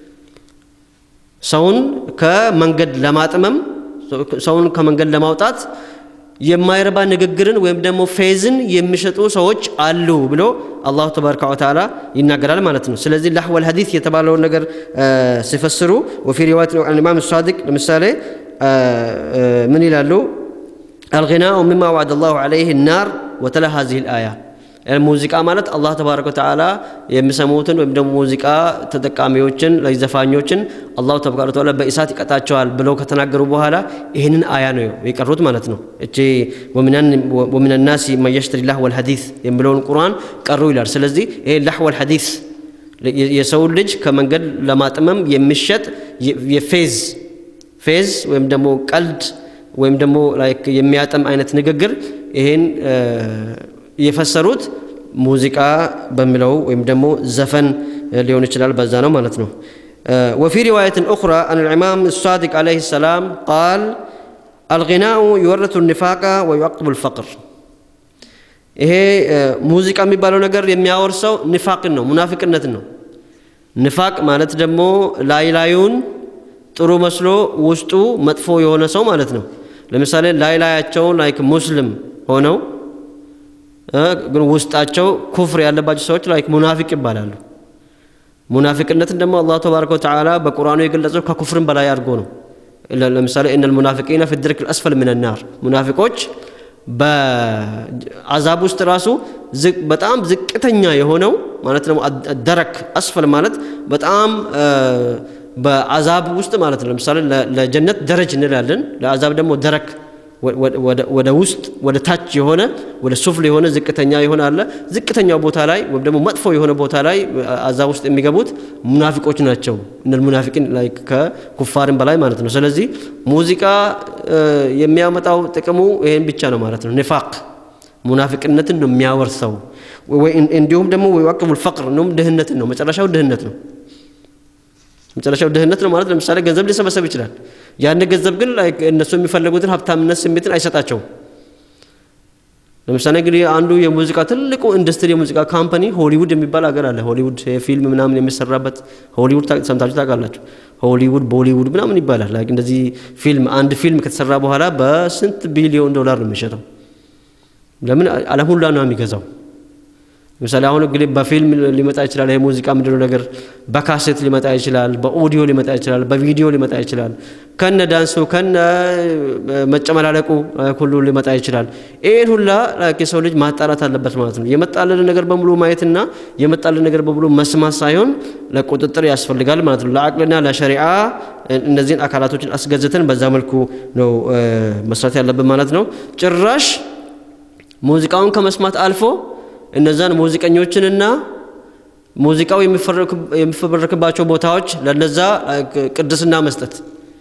ሰውን ከመንገድ ለማጥመም ሰውን ከመንገድ ለማውጣት የማይረባ ንግግርን ወይም ደግሞ ፌዝን የሚሸጡ ሰዎች አሉ ብሎ አላህ ተባረከ ወተዓላ ይናገራል ማለት ነው ስለዚህ ለህወ الحديث የተባለው ነገር ሲፈስሩ وفي روايه الامام الصادق ለምሳሌ ምን ይላሉ الغناء مما وعد الله عليه النار وتلا هذه الايه الموسيقى ማለት አላህ ተባረከ ወተዓላ የሚሰሙትን ወይም ደግሞ ሙዚቃ ተጠቃሚዎችን ለዘፋኞችን አላህ ተባረከ ወተዓላ በእሳት ይቀጣቸዋል ብለው ከተናገሩ በኋላ ይሄንን አያ ነው የቀሩት ማለት ነው እቺ ወሚናን ወሚን الناس من يشتري لهو الحديث የሚለውን ቁርአን ቀሩ ይላል ስለዚህ ይሄ لهو الحديث የሰው ልጅ ከመንገድ ለማጥመም የሚሸጥ የፌዝ ፌዝ ወይም ደግሞ ቀልድ ወይም ደግሞ ላይክ የሚያጠም አይነት ንግግር ይሄን የፈሰሩት ሙዚቃ በሚለው ወይም ደግሞ ዘፈን ሊሆን ይችላል በዛ ነው ማለት ነው وفي روايه اخرى عن الامام الصادق عليه السلام قال الغناء يورث النفاق ويعقب الفقر ይሄ ሙዚቃ የሚባለው ነገር የሚያወርሰው ንፋቅን ነው ሙናፊቅነትን ነው ንፋቅ ማለት ደግሞ ላይ ላዩን ጥሩ መስሎ ውስጡ መጥፎ የሆነ ሰው ማለት ነው ለምሳሌ ላይ ላያቸው ላይክ ሙስሊም ሆነው ግን ውስጣቸው ኩፍር ያለባቸው ሰዎች ላይክ ሙናፊቅ ይባላሉ ሙናፊቅነትን ደግሞ አላህ ተባረከ ወተዓላ በቁርአኑ የገለጸው ከኩፍርን በላይ አድርጎ ነው ለምሳሌ ان المنافقين في الدرك الاسفل من النار ሙናፊቆች በአዛብ ውስጥ ራሱ በጣም ዝቅተኛ የሆነው ማለት ነው الدرك اسفل ማለት በጣም በአዛብ ውስጥ ማለት ነው ለምሳሌ ለጀነት ደረጃ እንላለን ለአዛብ ደግሞ ደረክ ወደ ውስጥ ወደ ታች የሆነ ወደ ሱፍል የሆነ ዝቅተኛ የሆነ አለ ዝቅተኛው ቦታ ላይ ወይ ደግሞ መጥፎ የሆነ ቦታ ላይ አዛብ ውስጥ የሚገቡት ሙናፊቆች ናቸው እነ المنافقين ላይክ ከኩፋርን በላይ ማለት ነው ስለዚህ ሙዚቃ የሚያመጣው ጥቅሙ ይሄን ብቻ ነው ማለት ነው ንፋቅ ሙናፊቅነትን ነው የሚያወርሰው ወይ እንዲሁም ደግሞ ወይወቅቡ الفقر ነው ድህነትን ነው መጨረሻው ድህነት ነው መጨረሻው ድህነት ነው ማለት ለምሳሌ ገንዘብ ሊሰበሰብ ይችላል ያን ገንዘብ ግን ላይክ እነሱ የሚፈልጉትን ሀብታምነት ስሜትን አይሰጣቸው ለምሳሌ እንግዲህ አንዱ የሙዚቃ ትልቁ ኢንዱስትሪ የሙዚቃ ካምፓኒ ሆሊውድ የሚባል ሀገር አለ ሆሊውድ ፊልም ምናምን የሚሰራበት ሆሊውድ ሰምታችሁ ታውቃላችሁ ሆሊውድ ቦሊውድ ምናምን ይባላል ላይክ እንደዚህ ፊልም አንድ ፊልም ከተሰራ በኋላ በስንት ቢሊዮን ዶላር ነው የሚሸጠው ለምን ዓለም ሁሉ ነው የሚገዛው ለምሳሌ አሁን እንግዲህ በፊልም ሊመጣ ይችላል ይሄ ሙዚቃ ምንድነው ነገር በካሴት ሊመጣ ይችላል በኦዲዮ ሊመጣ ይችላል በቪዲዮ ሊመጣ ይችላል ከነ ዳንሱ ከነ መጨመላለቁ ሁሉ ሊመጣ ይችላል ይሄን ሁሉ ለከሰው ልጅ ማጣራት አለበት ማለት ነው የመጣልን ነገር በሙሉ ማየትና የመጣልን ነገር በሙሉ መስማት ሳይሆን ለቁጥጥር ያስፈልጋል ማለት ነው ለአቅልና ለሸሪዓ እነዚህን አካላቶችን አስገዝተን በዛ መልኩ ነው መስራት ያለብን ማለት ነው ጭራሽ ሙዚቃውን ከመስማት አልፎ እነዛን ሙዚቀኞችንና ሙዚቃው የሚፈበረክባቸው ቦታዎች ለነዛ ቅድስና መስጠት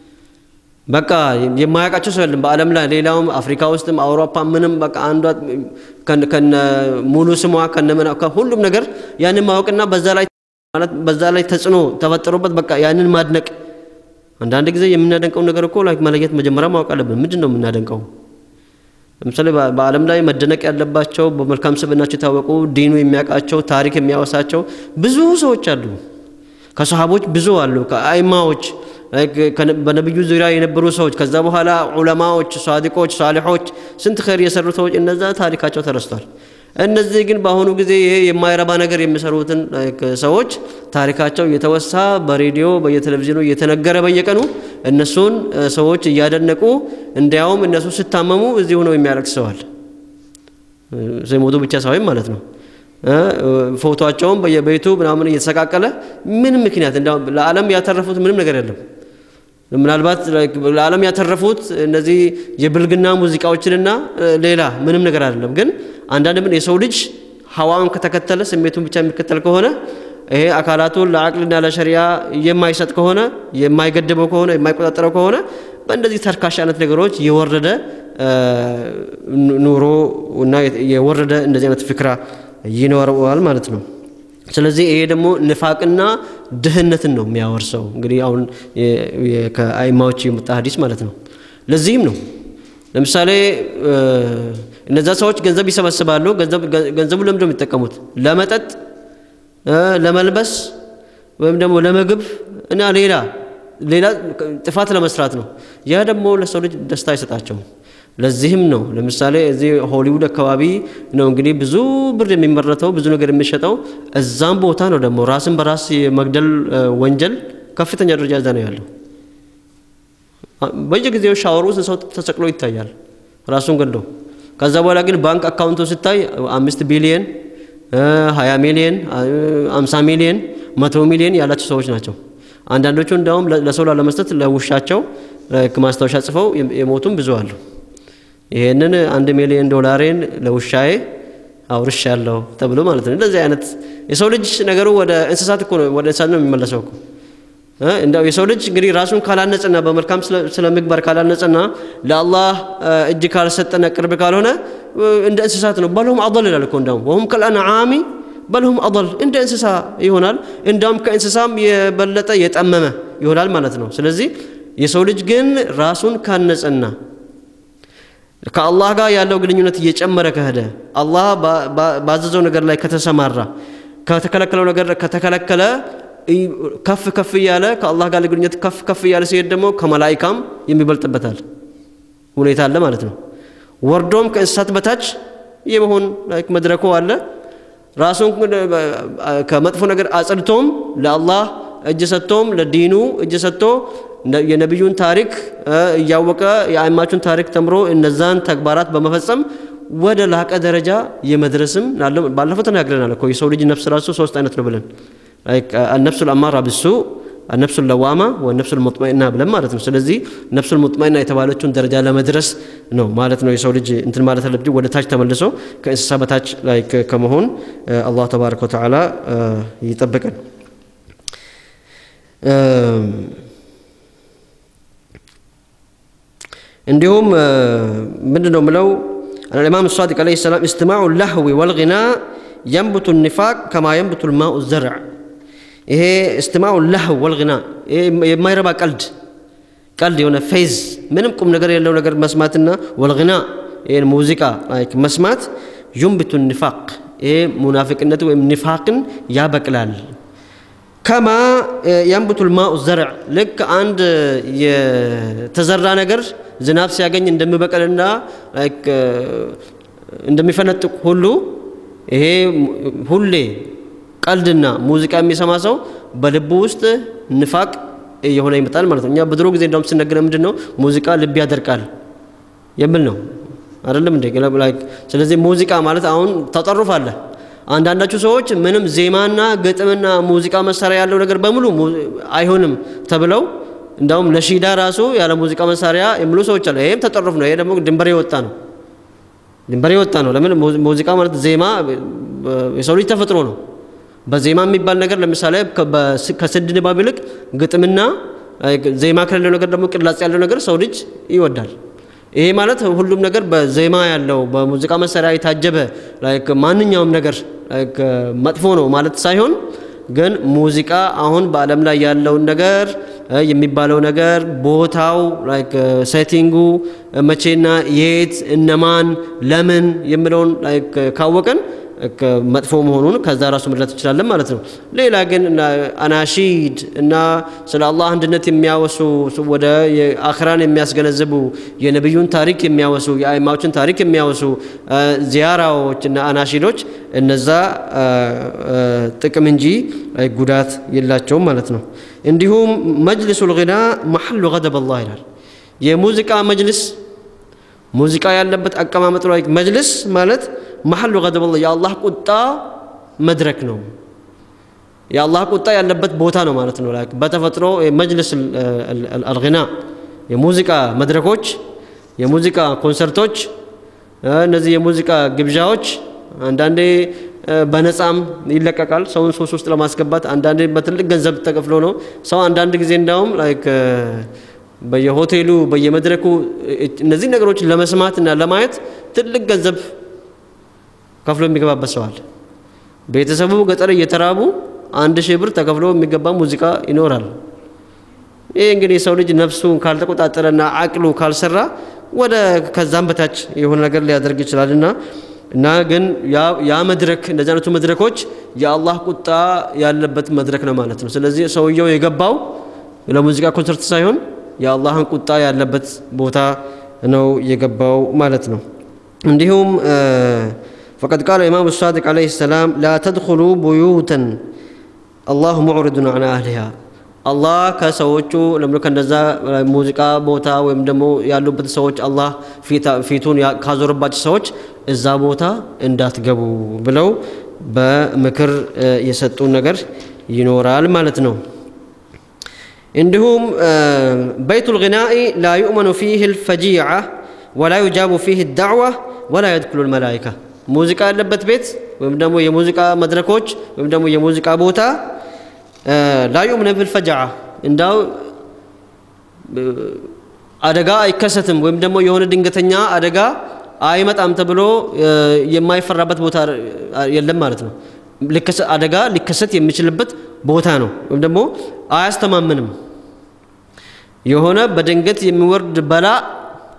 በቃ የማያውቃቸው ሰው የለም በአለም ላይ ሌላውም አፍሪካ ውስጥም አውሮፓ ምንም በቃ አንዷ ከነ ሙሉ ስሟ ከነ ሁሉም ነገር ያንን ማወቅና በዛ ላይ ማለት በዛ ላይ ተጽኖ ተፈጥሮበት በቃ ያንን ማድነቅ አንዳንድ ጊዜ የምናደንቀው ነገር እኮ ላይክ መለየት መጀመሪያ ማወቅ አለብን ምንድነው የምናደንቀው ለምሳሌ በአለም ላይ መደነቅ ያለባቸው በመልካም ስብዕናቸው ታወቁ ዲኑ የሚያውቃቸው ታሪክ የሚያወሳቸው ብዙ ሰዎች አሉ ከሷሃቦች ብዙ አሉ ከአይማዎች በነብዩ ዙሪያ የነበሩ ሰዎች ከዛ በኋላ ዑለማዎች ሷዲቆች ሷሊሖች ስንት ኸይር የሰሩ ሰዎች እነዛ ታሪካቸው ተረስቷል እነዚህ ግን በአሁኑ ጊዜ ይሄ የማይረባ ነገር የሚሰሩትን ሰዎች ታሪካቸው የተወሳ በሬዲዮ በየቴሌቪዥኑ እየተነገረ በየቀኑ እነሱን ሰዎች ያደነቁ እንዲያውም እነሱ ሲታመሙ እዚህ ሆነው የሚያለቅሰዋል ዘይሞቱ ብቻ ሳይሆን ማለት ነው ፎቶአቸውን በየቤቱ ምናምን እየተሰቃቀለ ምን ምክንያት እንዲያውም ለዓለም ያተረፉት ምንም ነገር የለም ምናልባት ለዓለም ያተረፉት እነዚህ የብልግና ሙዚቃዎችንና ሌላ ምንም ነገር አይደለም ግን አንዳንድ ምን የሰው ልጅ ሐዋውን ከተከተለ ስሜቱን ብቻ የሚከተል ከሆነ ይሄ አካላቱን ለአቅልና ለሸሪዓ የማይሰጥ ከሆነ የማይገድበው ከሆነ የማይቆጣጠረው ከሆነ በእንደዚህ ተርካሻነት ነገሮች የወረደ ኑሮ እና የወረደ እንደዚህ አይነት ፍክራ ይኖረዋል ማለት ነው ስለዚህ ይሄ ደግሞ ንፋቅና ድህነትን ነው የሚያወርሰው እንግዲህ አሁን ከአይማዎች የመጣ ሐዲስ ማለት ነው ለዚህም ነው ለምሳሌ እነዛ ሰዎች ገንዘብ ይሰበስባሉ ገንዘብ ገንዘቡ ለምን ነው የሚጠቀሙት ለመጠጥ ለመልበስ ወይም ደግሞ ለምግብ እና ሌላ ሌላ ጥፋት ለመስራት ነው ያ ደግሞ ለሰው ልጅ ደስታ አይሰጣቸው ለዚህም ነው ለምሳሌ እዚህ ሆሊውድ አካባቢ ነው እንግዲህ ብዙ ብር የሚመረተው ብዙ ነገር የሚሸጠው እዛም ቦታ ነው ደግሞ ራስን በራስ መግደል ወንጀል ከፍተኛ ደረጃ እዛ ነው ያለው በየጊዜው ሻወር ውስጥ ሰው ተሰቅሎ ይታያል ራሱን ገድሎ ከዛ በኋላ ግን ባንክ አካውንቱ ሲታይ አምስት ቢሊዮን ሃያ ሚሊዮን ሃምሳ ሚሊዮን መቶ ሚሊዮን ያላቸው ሰዎች ናቸው አንዳንዶቹ እንደውም ለሰው ለመስጠት ለውሻቸው ከማስታወሻ ጽፈው የሞቱም ብዙ አሉ ይሄንን አንድ ሚሊዮን ዶላርን ለውሻዬ አውርሻለሁ ተብሎ ማለት ነው እንደዚህ አይነት የሰው ልጅ ነገሩ ወደ እንስሳት እኮ ነው ወደ እንስሳት ነው የሚመለሰው እኮ እንደው የሰው ልጅ እንግዲህ ራሱን ካላነጸና በመልካም ስለምግባር ካላነጸና ለአላህ እጅ ካልሰጠና ቅርብ ካልሆነ እንደ እንስሳት ነው በልሁም አضل ይላል እኮ እንደው ወሁም ከልአንዓሚ በልሁም አضل እንደ እንስሳ ይሆናል እንደውም ከእንስሳም የበለጠ የጠመመ ይሆናል ማለት ነው ስለዚህ የሰው ልጅ ግን ራሱን ካነጸና ከአላህ ጋር ያለው ግንኙነት እየጨመረ ከሄደ አላህ ባዘዘው ነገር ላይ ከተሰማራ ከተከለከለው ነገር ከተከለከለ ከፍ ከፍ ያለ ከአላህ ጋር ግንኙነት ከፍ ከፍ ያለ ሲሄድ ደግሞ ከመላእክታም የሚበልጥበታል ሁኔታ አለ ማለት ነው ወርዶም ከእንስሳት በታች የመሆን ላይክ መድረኩ አለ ራሱን ከመጥፎ ነገር አጽድቶም ለአላህ እጅ ሰጥቶም ለዲኑ እጅ ሰጥቶ የነብዩን ታሪክ ያወቀ የአይማቹን ታሪክ ተምሮ እነዛን ተግባራት በመፈጸም ወደ ላቀ ደረጃ የመድረስም ባለፈው ተናግረናል እኮ የሰው ልጅ ነፍስ ራሱ ሶስት አይነት ነው ብለን ላይክ النفس الاماره بالسوء النفس اللوامه والنفس المطمئنه ብለን ማለት ነው ስለዚህ ነፍስ المطمئنه የተባለችውን ደረጃ ለመድረስ ነው ማለት ነው የሰው ልጅ እንትን ማለት አለበት ወደ ታች ተመልሶ ከእንስሳ በታች ላይክ ከመሆን አላህ ተባረከ ወተዓላ ይጠብቀን عندهم ምንድነው ምለው الامام الصادق عليه السلام استماع اللهو والغناء ينبت النفاق كما ينبت الماء الزرع ይሄ استماع اللهو والغناء የማይረባ ቀልድ ቀልድ የሆነ ፌዝ ምንም ቁም ነገር የለው ነገር መስማትና والغناء ይሄ ሙዚቃ ላይክ መስማት ينبت النفاق ይሄ ሙናፊቅነት ወይም ኒፋቅን ያበቅላል كما ينبت الماء الزرع لك عند የተዘራ ነገር ዝናብ ሲያገኝ እንደሚበቀልና ላይክ እንደሚፈነጥቅ ሁሉ ይሄ ሁሌ ቀልድና ሙዚቃ የሚሰማ ሰው በልቡ ውስጥ ንፋቅ የሆነ ይመጣል ማለት ነው እኛ በድሮ ጊዜ እንደውም ሲነገረን ምንድነው ሙዚቃ ልብ ያደርቃል የሚል ነው አይደለም እንዴ ላይክ ስለዚህ ሙዚቃ ማለት አሁን ተጠሩፍ አለ አንዳንዳችሁ ሰዎች ምንም ዜማና ግጥምና ሙዚቃ መሳሪያ ያለው ነገር በሙሉ አይሆንም ተብለው እንደውም ነሺዳ ራሱ ያለ ሙዚቃ መሳሪያ የሚሉ ሰዎች አሉ ይሄም ተጠሩፍ ነው ይሄ ደግሞ ድንበር የወጣ ነው ድንበር የወጣ ነው ለምን ሙዚቃ ማለት ዜማ የሰው ልጅ ተፈጥሮ ነው በዜማ የሚባል ነገር ለምሳሌ ከስድ ንባብ ይልቅ ግጥምና ዜማ ከሌለው ነገር ደግሞ ቅላጽ ያለው ነገር ሰው ልጅ ይወዳል ይሄ ማለት ሁሉም ነገር በዜማ ያለው በሙዚቃ መሳሪያ የታጀበ ላይክ ማንኛውም ነገር ላይክ መጥፎ ነው ማለት ሳይሆን ግን ሙዚቃ አሁን በአለም ላይ ያለው ነገር የሚባለው ነገር ቦታው ላይክ ሴቲንጉ መቼና የት እነማን ለምን የሚለውን ላይክ ካወቀን መጥፎ መሆኑን ከዛ ራሱ መድረስ ይችላል ማለት ነው ሌላ ግን አናሺድ እና ስለ አላህ አንድነት የሚያወሱ ወደ አኺራን የሚያስገነዝቡ የነብዩን ታሪክ የሚያወሱ የአይማዎችን ታሪክ የሚያወሱ ዚያራዎች እና አናሺዶች እነዛ ጥቅም እንጂ ጉዳት የላቸውም ማለት ነው እንዲሁም መጅሊሱል الغناء محل غضب الله ይላል የሙዚቃ መጅሊስ ሙዚቃ ያለበት አቀማመጥ ላይ መጅሊስ ማለት محل غضب الله يا الله قطا مدرك ነው يا الله قطا ያለበት ቦታ ነው ማለት ነው ላይክ በተፈጥሮ መጅሊስ الغناء የሙዚቃ መድረኮች የሙዚቃ ኮንሰርቶች እነዚህ የሙዚቃ ግብዣዎች አንዳንዴ በነፃም ይለቀቃል ሰውን ሶስት ውስጥ ለማስገባት አንዳንዴ በትልቅ ገንዘብ ተከፍሎ ነው ሰው አንዳንድ ጊዜ እንዳውም ላይክ በየሆቴሉ በየመድረኩ እነዚህ ነገሮች ለመስማትና ለማየት ትልቅ ገንዘብ ከፍሎ የሚገባበት ሰው አለ ቤተሰቡ ገጠር እየተራቡ አንድ ሺህ ብር ተከፍሎ የሚገባ ሙዚቃ ይኖራል ይሄ እንግዲህ ሰው ልጅ ነፍሱን ካልተቆጣጠረና አቅሉ ካልሰራ ወደ ከዛም በታች የሆነ ነገር ሊያደርግ ይችላልና እና ግን ያ ያ መድረክ እንደዚህ አይነቱ መድረኮች የአላህ ቁጣ ያለበት መድረክ ነው ማለት ነው ስለዚህ ሰውየው የገባው ለሙዚቃ ኮንሰርት ሳይሆን የአላህን ቁጣ ያለበት ቦታ ነው የገባው ማለት ነው እንዲሁም فقد قال الإمام الصادق عليه السلام لا تدخلوا بيوتا الله معرض عن أهلها الله كسوچو لملك እንደዛ ሙዚቃ ቦታ ወይም ደግሞ ያሉበት ሰዎች አላህ ፊቱን ካዞረባቸው ሰዎች እዛ ቦታ እንዳትገቡ ብለው በምክር የሰጡን ነገር ይኖራል ማለት ነው እንዲሁም بيت الغناء لا يؤمن فيه الفجيعة ولا يجاب فيه الدعوة ولا يدخل الملائكة ሙዚቃ ያለበት ቤት ወይም ደግሞ የሙዚቃ መድረኮች ወይም ደግሞ የሙዚቃ ቦታ لا يؤمن بالفجعة እንዳው አደጋ አይከሰትም ወይም ደግሞ የሆነ ድንገተኛ አደጋ አይመጣም ተብሎ የማይፈራበት ቦታ የለም ማለት ነው ለከሰ አደጋ ሊከሰት የሚችልበት ቦታ ነው ወይም ደግሞ አያስተማምንም የሆነ በድንገት የሚወርድ በላ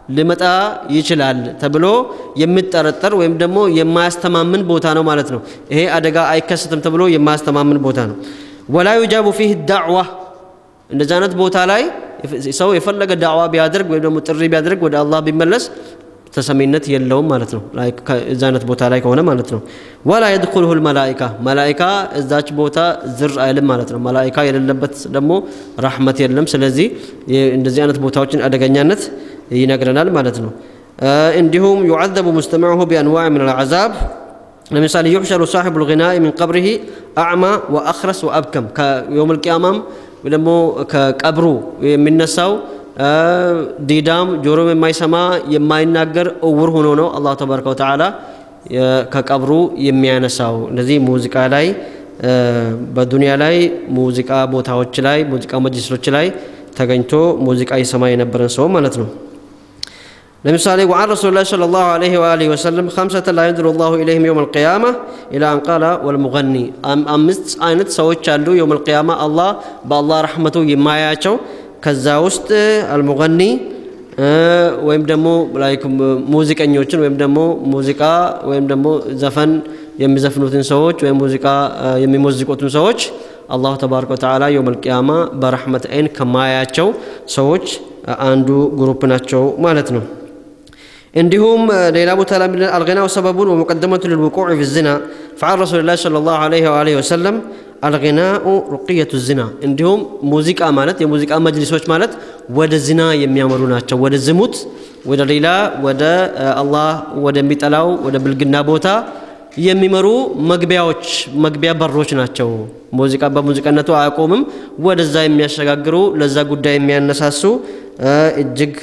ሊመጣ ይችላል ተብሎ የሚጠረጠር ወይም ደግሞ የማያስተማምን ቦታ ነው ማለት ነው ይሄ አደጋ አይከሰትም ተብሎ የማያስተማምን ቦታ ነው ولا يجاب فيه الدعوه እንደዚህ አይነት ቦታ ላይ ሰው የፈለገ ዳዕዋ ቢያደርግ ወይ ደግሞ ጥሪ ቢያደርግ ወደ አላህ ቢመለስ ተሰሚነት የለውም ማለት ነው ላይ እዛ አይነት ቦታ ላይ ከሆነ ማለት ነው ولا يدخله الملائكه ملائكه እዛች ቦታ ዝር አይልም ማለት ነው መላእክታ የሌለበት ደግሞ ረህመት የለም ስለዚህ እንደዚህ አይነት ቦታዎችን አደገኛነት ይነግረናል ማለት ነው እንዲሁም يعذب مستمعه بانواع من العذاب لمثال يحشر صاحب الغناء من قبره اعمى واخرس وابكم كيوم القيامه ولم كقبሩ የሚነሳው ዲዳም ጆሮም የማይሰማ የማይናገር እውር ሆኖ ነው አላህ ተባረከ ወተዓላ ከቀብሩ የሚያነሳው እንደዚህ ሙዚቃ ላይ በዱንያ ላይ ሙዚቃ ቦታዎች ላይ ሙዚቃ መጅሊሶች ላይ ተገኝቶ ሙዚቃ ይሰማ የነበረን ሰው ማለት ነው ለምሳሌ وعن رسول الله صلى الله عليه واله وسلم خمسه لا ينظر الله اليهم يوم القيامه الى ان قال والمغني امست አይነት ሰዎች አሉ يوم القيامه الله በአላህ ረህመቱ የማያቸው ከዛ ውስጥ አልሙገኒ ወይም ደግሞ ላይክ ሙዚቀኞችን ወይም ደግሞ ሙዚቃ ወይም ደግሞ ዘፈን የሚዘፍኑትን ሰዎች ወይም ሙዚቃ የሚሞዝቁትን ሰዎች አላህ ተባረከ ወተዓላ يوم القيامه በረህመት አይን ከማያቸው ሰዎች አንዱ ግሩፕ ናቸው ማለት ነው እንዲሁም ሌላ ቦታ ላይ الغناء سبب ومقدمه للوقوع في الزنا فعن رسول الله صلى الله عليه واله وسلم الغناء رقيه الزنا እንዲሁም ሙዚቃ ማለት የሙዚቃ መጅሊሶች ማለት ወደ ዚና የሚያመሩ ናቸው ወደ ዝሙት ወደ ሌላ ወደ አላህ ወደሚጠላው ወደ ብልግና ቦታ የሚመሩ መግቢያዎች መግቢያ በሮች ናቸው ሙዚቃ በሙዚቃነቱ አያቆምም ወደዛ የሚያሸጋግሩ ለዛ ጉዳይ የሚያነሳሱ እጅግ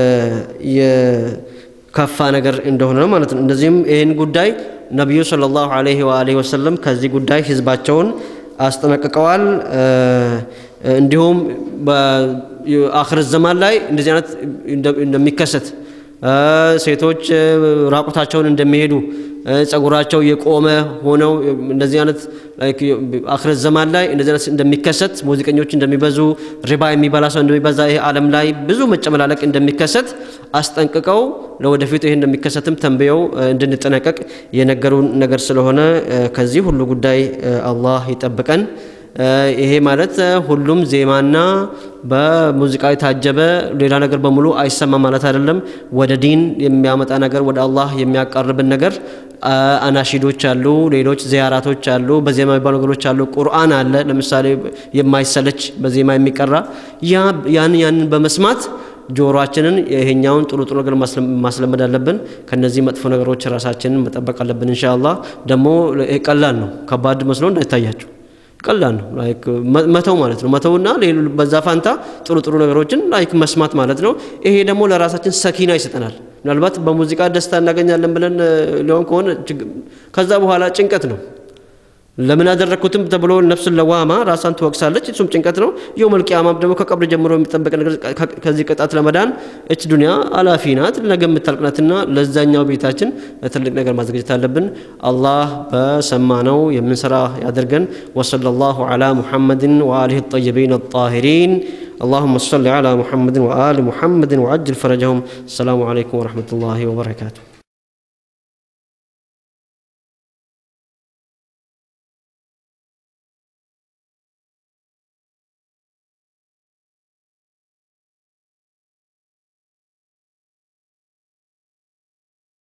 የከፋ ነገር እንደሆነ ነው ማለት ነው እንደዚህም ይሄን ጉዳይ ነብዩ ሰለላሁ ዐለይሂ ወአሊሂ ወሰለም ከዚህ ጉዳይ ህዝባቸውን አስጠነቅቀዋል እንዲሁም በአኺር ዘመን ላይ እንደዚህ አይነት እንደሚከሰት ሴቶች ራቁታቸውን እንደሚሄዱ ጸጉራቸው የቆመ ሆነው እንደዚህ አይነት ላይክ አኺር ዘመን ላይ እንደዚህ አይነት እንደሚከሰት ሙዚቀኞች እንደሚበዙ ሪባ የሚበላ ሰው እንደሚበዛ ይሄ ዓለም ላይ ብዙ መጨመላለቅ እንደሚከሰት አስጠንቅቀው ለወደፊት ይሄ እንደሚከሰትም ተንበየው እንድንጠነቀቅ የነገሩን ነገር ስለሆነ ከዚህ ሁሉ ጉዳይ አላህ ይጠብቀን ይሄ ማለት ሁሉም ዜማና በሙዚቃ የታጀበ ሌላ ነገር በሙሉ አይሰማ ማለት አይደለም ወደ ዲን የሚያመጣ ነገር ወደ አላህ የሚያቀርብን ነገር አናሺዶች አሉ ሌሎች ዚያራቶች አሉ በዜማ የሚባሉ ነገሮች አሉ ቁርአን አለ ለምሳሌ የማይሰለች በዜማ የሚቀራ ያ ያን ያን በመስማት ጆሮአችንን ይሄኛውን ጥሩ ጥሩ ነገር ማስለመድ አለብን ከነዚህ መጥፎ ነገሮች ራሳችንን መጠበቅ አለብን ኢንሻአላህ ደሞ ቀላል ነው ከባድ መስሎ እንዳይታያችሁ ቀላል ነው ላይክ መተው ማለት ነው መተውና ሌሉ በዛ ፋንታ ጥሩ ጥሩ ነገሮችን ላይክ መስማት ማለት ነው ይሄ ደግሞ ለራሳችን ሰኪና ይሰጠናል ምናልባት በሙዚቃ ደስታ እናገኛለን ብለን ሊሆን ከሆነ ከዛ በኋላ ጭንቀት ነው ለምን አደረኩትም ተብሎ ነፍስ ለዋማ ራሳን ትወቅሳለች እሱም ጭንቀት ነው يوم القيامه ደግሞ ከቀብር ጀምሮ የሚጠበቅ ነገር ከዚህ ቅጣት ለመዳን እቺ ዱንያ አላፊናት ነገም ተልቅናትና ለዛኛው ቤታችን ትልቅ ነገር ማዘጋጀት አለብን አላህ በሰማነው የምንሰራ ያደርገን ወሰለላሁ ዐላ ሙሐመድን ወአሊሂ الطيبين الطاهرين اللهم صل على محمد وآل محمد وعجل فرجهم السلام عليكم ورحمة الله وبركاته